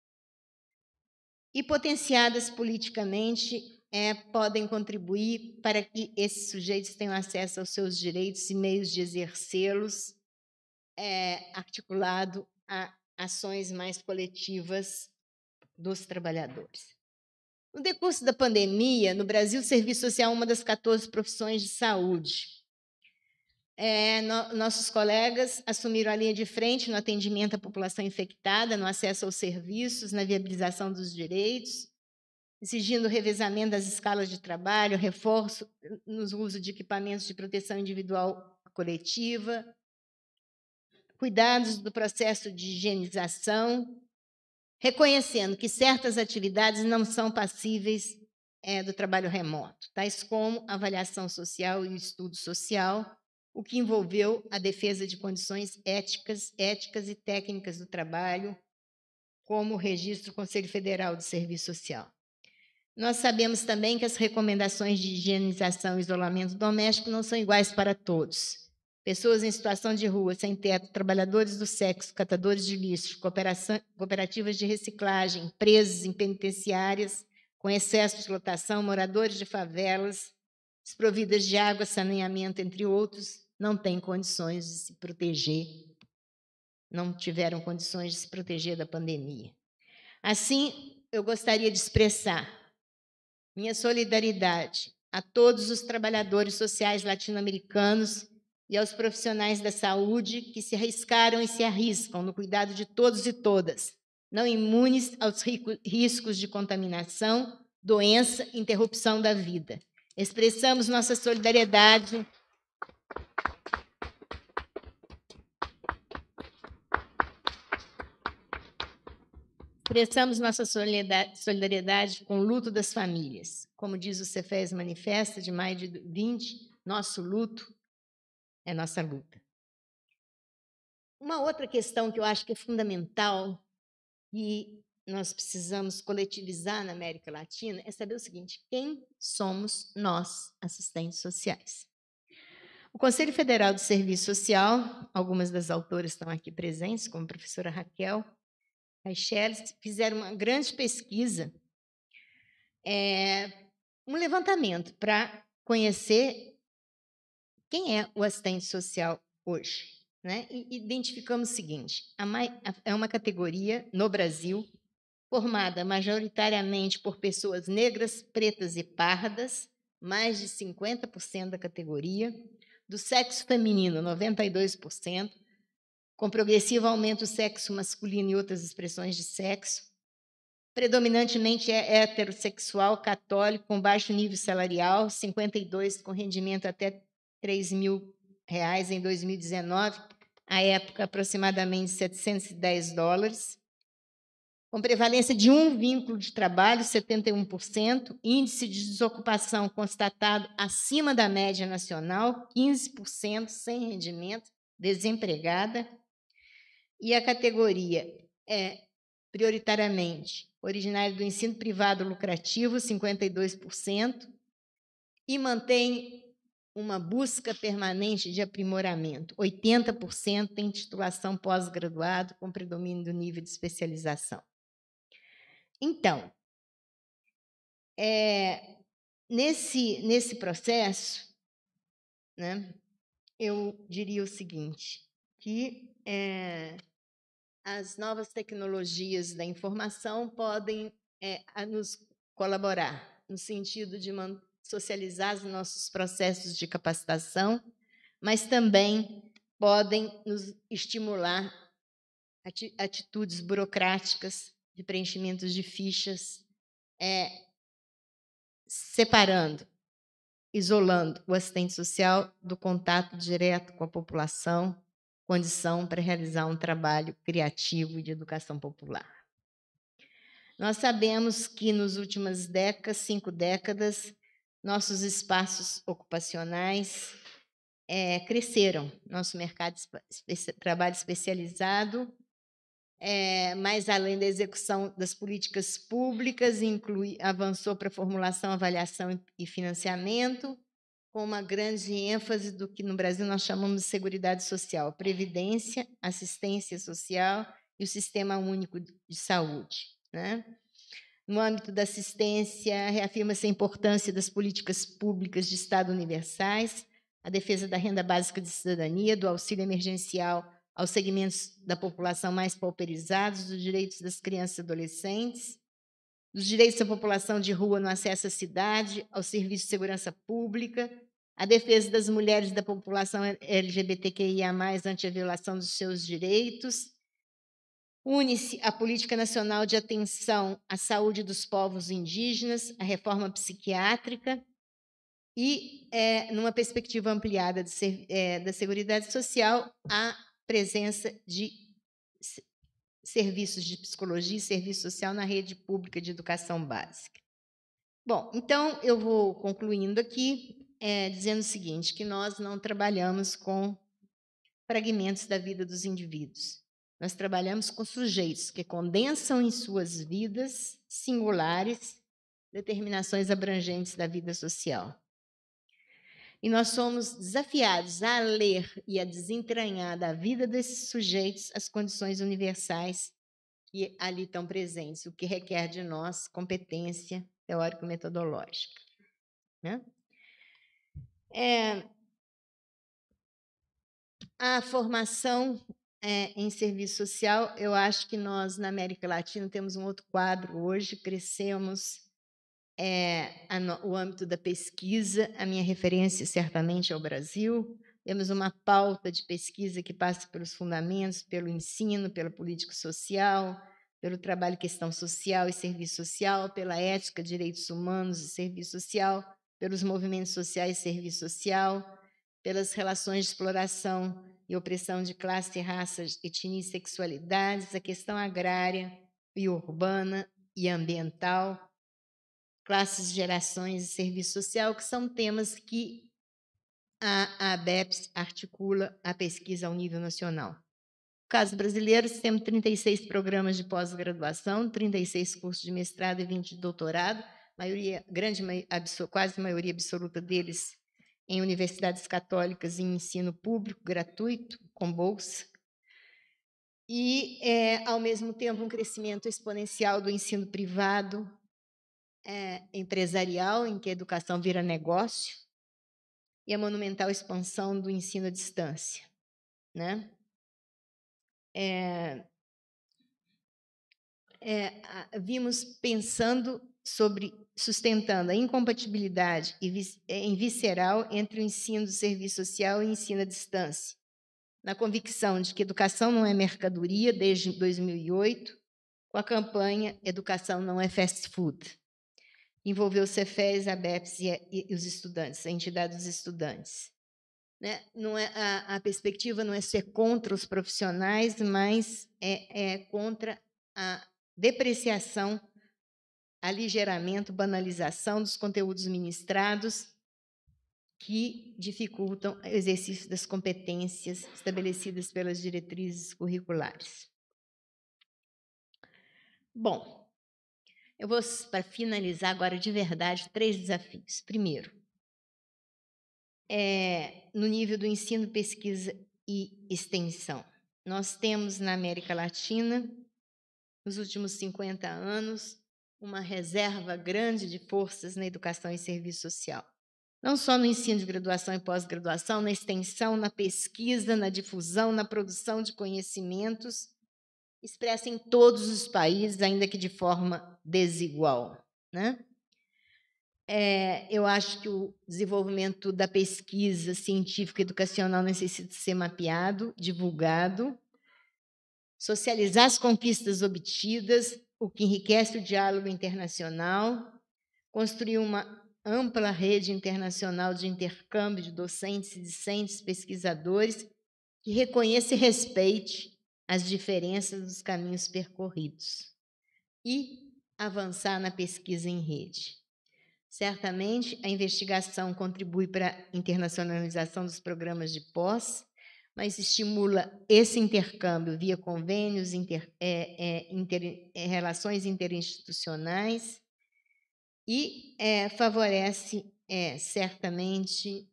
E potenciadas politicamente, podem contribuir para que esses sujeitos tenham acesso aos seus direitos e meios de exercê-los, articulado a ações mais coletivas dos trabalhadores. No decurso da pandemia, no Brasil, o serviço social é uma das 14 profissões de saúde. Nossos colegas assumiram a linha de frente no atendimento à população infectada, no acesso aos serviços, na viabilização dos direitos, exigindo o revezamento das escalas de trabalho, reforço no uso de equipamentos de proteção individual coletiva, cuidados do processo de higienização, reconhecendo que certas atividades não são passíveis do trabalho remoto, tais como a avaliação social e o estudo social, o que envolveu a defesa de condições éticas e técnicas do trabalho, como o registro do Conselho Federal do Serviço Social. Nós sabemos também que as recomendações de higienização e isolamento doméstico não são iguais para todos. Pessoas em situação de rua, sem teto, trabalhadores do sexo, catadores de lixo, cooperativas de reciclagem, presos em penitenciárias com excesso de lotação, moradores de favelas, desprovidas de água, saneamento, entre outros, não têm condições de se proteger, não tiveram condições de se proteger da pandemia. Assim, eu gostaria de expressar minha solidariedade a todos os trabalhadores sociais latino-americanos e aos profissionais da saúde que se arriscaram e se arriscam no cuidado de todos e todas, não imunes aos riscos de contaminação, doença e interrupção da vida. Expressamos nossa solidariedade com o luto das famílias. Como diz o Cefés Manifesta, de maio de 20, nosso luto é nossa luta. Uma outra questão que eu acho que é fundamental e nós precisamos coletivizar na América Latina é saber o seguinte: quem somos nós, assistentes sociais? O Conselho Federal do Serviço Social, algumas das autoras estão aqui presentes, como a professora Raquel Raicheles, fizeram uma grande pesquisa, um levantamento para conhecer quem é o assistente social hoje, né? E identificamos o seguinte: é uma categoria no Brasil formada majoritariamente por pessoas negras, pretas e pardas, mais de 50% da categoria, do sexo feminino, 92%, com progressivo aumento do sexo masculino e outras expressões de sexo, predominantemente é heterossexual, católico, com baixo nível salarial, 52% com rendimento até R$ 3.000 em 2019, à época aproximadamente $710, com prevalência de um vínculo de trabalho, 71%, índice de desocupação constatado acima da média nacional, 15% sem rendimento, desempregada, e a categoria é prioritariamente originária do ensino privado lucrativo, 52%, e mantém uma busca permanente de aprimoramento, 80% tem titulação pós-graduado, com predomínio do nível de especialização. Então, nesse processo, né, eu diria o seguinte, que as novas tecnologias da informação podem nos colaborar, no sentido de socializar os nossos processos de capacitação, mas também podem nos estimular atitudes burocráticas de preenchimentos de fichas, separando, isolando o assistente social do contato direto com a população, condição para realizar um trabalho criativo de educação popular. Nós sabemos que nos últimas 5 décadas, nossos espaços ocupacionais cresceram, nosso mercado de trabalho especializado, mais além da execução das políticas públicas, avançou para formulação, avaliação e financiamento, com uma grande ênfase do que no Brasil nós chamamos de Seguridade Social, Previdência, Assistência Social e o Sistema Único de Saúde, né? No âmbito da assistência, reafirma-se a importância das políticas públicas de Estado universais, a defesa da renda básica de cidadania, do auxílio emergencial aos segmentos da população mais pauperizados, dos direitos das crianças e adolescentes, dos direitos da população de rua no acesso à cidade, ao serviço de segurança pública, a defesa das mulheres e da população LGBTQIA+, ante a violação dos seus direitos. Une-se a Política Nacional de Atenção à Saúde dos Povos Indígenas, a reforma psiquiátrica e, numa perspectiva ampliada da Seguridade Social, a presença de serviços de psicologia e serviço social na rede pública de educação básica. Bom, então, eu vou concluindo aqui, dizendo o seguinte, que nós não trabalhamos com fragmentos da vida dos indivíduos. Nós trabalhamos com sujeitos que condensam em suas vidas singulares determinações abrangentes da vida social. E nós somos desafiados a ler e a desentranhar da vida desses sujeitos as condições universais que ali estão presentes, o que requer de nós competência teórico-metodológica, né? A formação em serviço social, eu acho que nós, na América Latina, temos um outro quadro hoje, crescemos o âmbito da pesquisa, a minha referência certamente é o Brasil, temos uma pauta de pesquisa que passa pelos fundamentos, pelo ensino, pela política social, pelo trabalho, questão social e serviço social, pela ética, direitos humanos e serviço social, pelos movimentos sociais e serviço social, pelas relações de exploração e opressão de classe, raças, etnia e sexualidades, a questão agrária e urbana e ambiental, classes, gerações e serviço social, que são temas que a ABEPS articula a pesquisa ao nível nacional. No caso brasileiro, temos 36 programas de pós-graduação, 36 cursos de mestrado e 20 de doutorado, quase a maioria absoluta deles em universidades católicas em ensino público, gratuito, com bolsa. E, ao mesmo tempo, um crescimento exponencial do ensino privado, empresarial, em que a educação vira negócio, e a monumental expansão do ensino à distância, né? Vimos pensando sustentando a incompatibilidade em visceral entre o ensino do serviço social e o ensino à distância, na convicção de que educação não é mercadoria desde 2008, com a campanha Educação Não é Fast Food. Envolveu o Cefes, a BEPS e os estudantes, a entidade dos estudantes. Né? Não é, a perspectiva não é ser contra os profissionais, mas é contra a depreciação, aligeramento, banalização dos conteúdos ministrados que dificultam o exercício das competências estabelecidas pelas diretrizes curriculares. Bom, eu vou, para finalizar agora de verdade, 3 desafios. Primeiro, no nível do ensino, pesquisa e extensão. Nós temos na América Latina, nos últimos 50 anos, uma reserva grande de forças na educação e serviço social. Não só no ensino de graduação e pós-graduação, na extensão, na pesquisa, na difusão, na produção de conhecimentos, expressa em todos os países, ainda que de forma desigual, né? Eu acho que o desenvolvimento da pesquisa científica e educacional necessita ser mapeado, divulgado, socializar as conquistas obtidas, o que enriquece o diálogo internacional, construir uma ampla rede internacional de intercâmbio de docentes, discentes, pesquisadores, que reconheça e respeite as diferenças dos caminhos percorridos e avançar na pesquisa em rede. Certamente, a investigação contribui para a internacionalização dos programas de pós, mas estimula esse intercâmbio via convênios, relações interinstitucionais e favorece, certamente,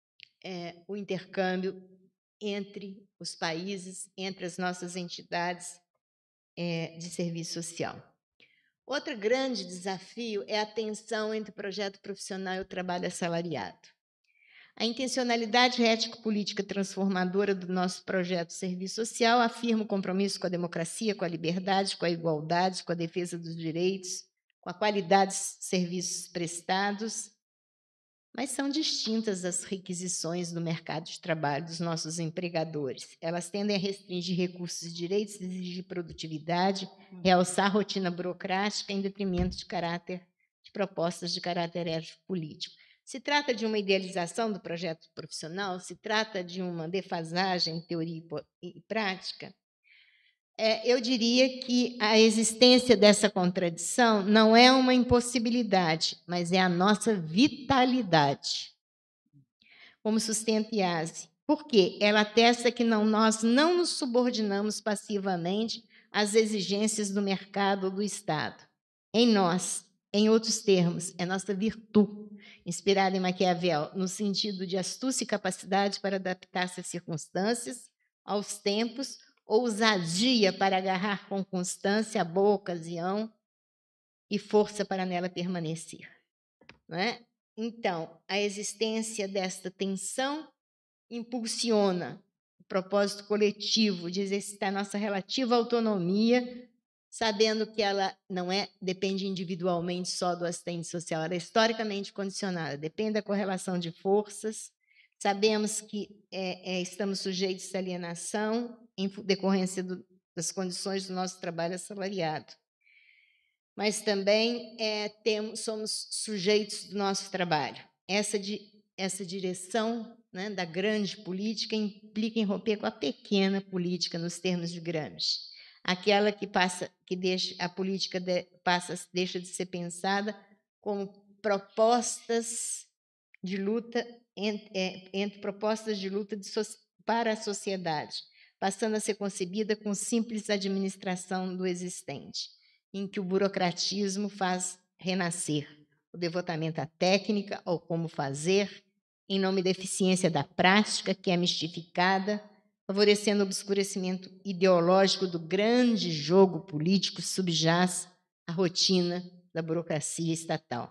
o intercâmbio entre os países, entre as nossas entidades de serviço social. Outro grande desafio é a tensão entre o projeto profissional e o trabalho assalariado. A intencionalidade ético-política transformadora do nosso projeto de serviço social afirma o compromisso com a democracia, com a liberdade, com a igualdade, com a defesa dos direitos, com a qualidade dos serviços prestados, mas são distintas as requisições do mercado de trabalho dos nossos empregadores. Elas tendem a restringir recursos e direitos, exigir produtividade, realçar a rotina burocrática em detrimento de propostas de caráter ético-político. Se trata de uma idealização do projeto profissional, se trata de uma defasagem em teoria e prática. Eu diria que a existência dessa contradição não é uma impossibilidade, mas é a nossa vitalidade. Como sustenta Iasi. Por quê? Ela atesta que nós não nos subordinamos passivamente às exigências do mercado ou do Estado. Em nós, em outros termos, é nossa virtude, inspirada em Maquiavel, no sentido de astúcia e capacidade para adaptar-se às circunstâncias, aos tempos, ousadia para agarrar com constância a boa ocasião e força para nela permanecer. Não é? Então, a existência desta tensão impulsiona o propósito coletivo de exercitar nossa relativa autonomia, sabendo que ela não depende individualmente só do assistente social, ela é historicamente condicionada, depende da correlação de forças. Sabemos que estamos sujeitos à alienação em decorrência das condições do nosso trabalho assalariado. Mas também somos sujeitos do nosso trabalho. Essa direção, né, da grande política implica em romper com a pequena política, nos termos de Gramsci. Aquela que deixa a política deixa de ser pensada como propostas de luta entre propostas de luta para a sociedade, passando a ser concebida com simples administração do existente, em que o burocratismo faz renascer o devotamento à técnica, ao como fazer, em nome da eficiência da prática, que é mistificada, favorecendo o obscurecimento ideológico do grande jogo político que subjaz à rotina da burocracia estatal.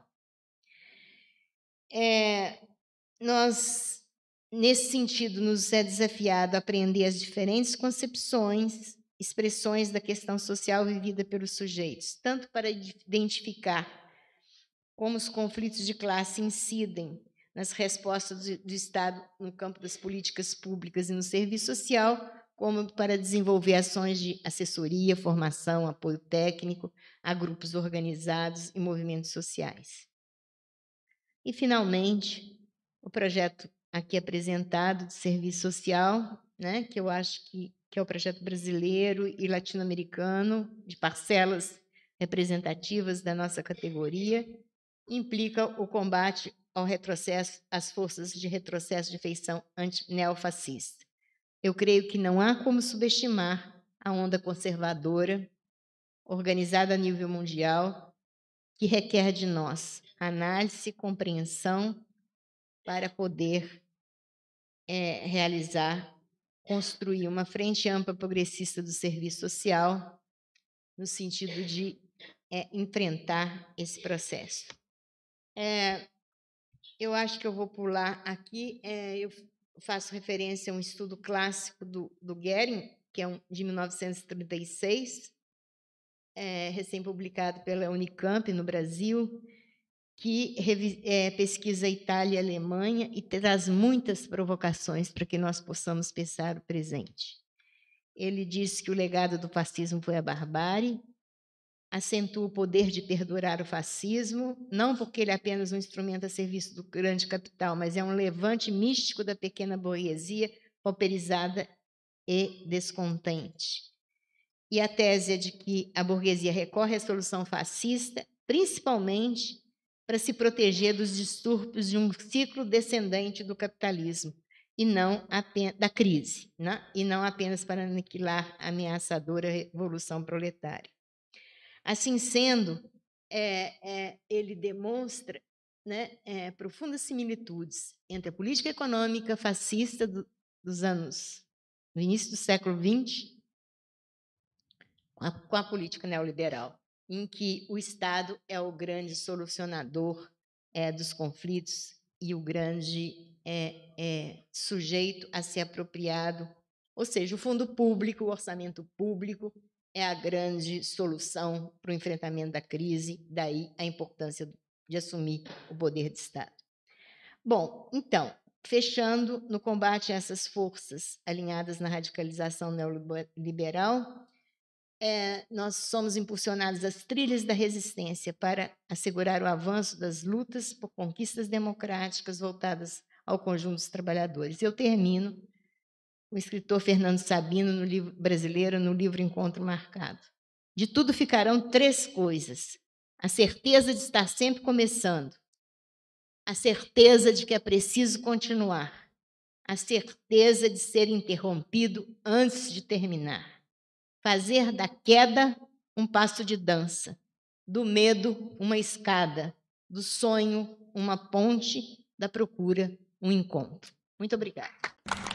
Nós, nesse sentido, nos é desafiado a aprender as diferentes concepções, expressões da questão social vivida pelos sujeitos, tanto para identificar como os conflitos de classe incidem nas respostas do Estado no campo das políticas públicas e no serviço social, como para desenvolver ações de assessoria, formação, apoio técnico a grupos organizados e movimentos sociais. E, finalmente, o projeto aqui apresentado de serviço social, né, que eu acho que é o projeto brasileiro e latino-americano, de parcelas representativas da nossa categoria, implica o combate ao retrocesso, às forças de retrocesso de feição neofascista. Eu creio que não há como subestimar a onda conservadora, organizada a nível mundial, que requer de nós análise e compreensão para poder construir uma frente ampla progressista do serviço social, no sentido de enfrentar esse processo. Eu acho que eu vou pular aqui, eu faço referência a um estudo clássico do Goering, que é de 1936, recém-publicado pela Unicamp, no Brasil, que pesquisa a Itália e a Alemanha e traz muitas provocações para que nós possamos pensar o presente. Ele diz que o legado do fascismo foi a barbárie, acentua o poder de perdurar o fascismo, não porque ele é apenas um instrumento a serviço do grande capital, mas é um levante místico da pequena burguesia pauperizada e descontente. E a tese é de que a burguesia recorre à solução fascista, principalmente para se proteger dos distúrbios de um ciclo descendente do capitalismo, e não apenas da crise, né? E não apenas para aniquilar a ameaçadora revolução proletária. Assim sendo, ele demonstra, né, profundas similitudes entre a política econômica fascista do início do século XX com a política neoliberal, em que o Estado é o grande solucionador dos conflitos e o grande sujeito a ser apropriado, ou seja, o fundo público, o orçamento público é a grande solução para o enfrentamento da crise, daí a importância de assumir o poder de Estado. Bom, então, fechando, no combate a essas forças alinhadas na radicalização neoliberal, nós somos impulsionados às trilhas da resistência para assegurar o avanço das lutas por conquistas democráticas voltadas ao conjunto dos trabalhadores. Eu termino o escritor Fernando Sabino, no livro brasileiro, no livro Encontro Marcado. De tudo ficarão 3 coisas: a certeza de estar sempre começando, a certeza de que é preciso continuar, a certeza de ser interrompido antes de terminar, fazer da queda um passo de dança, do medo uma escada, do sonho uma ponte, da procura um encontro. Muito obrigada.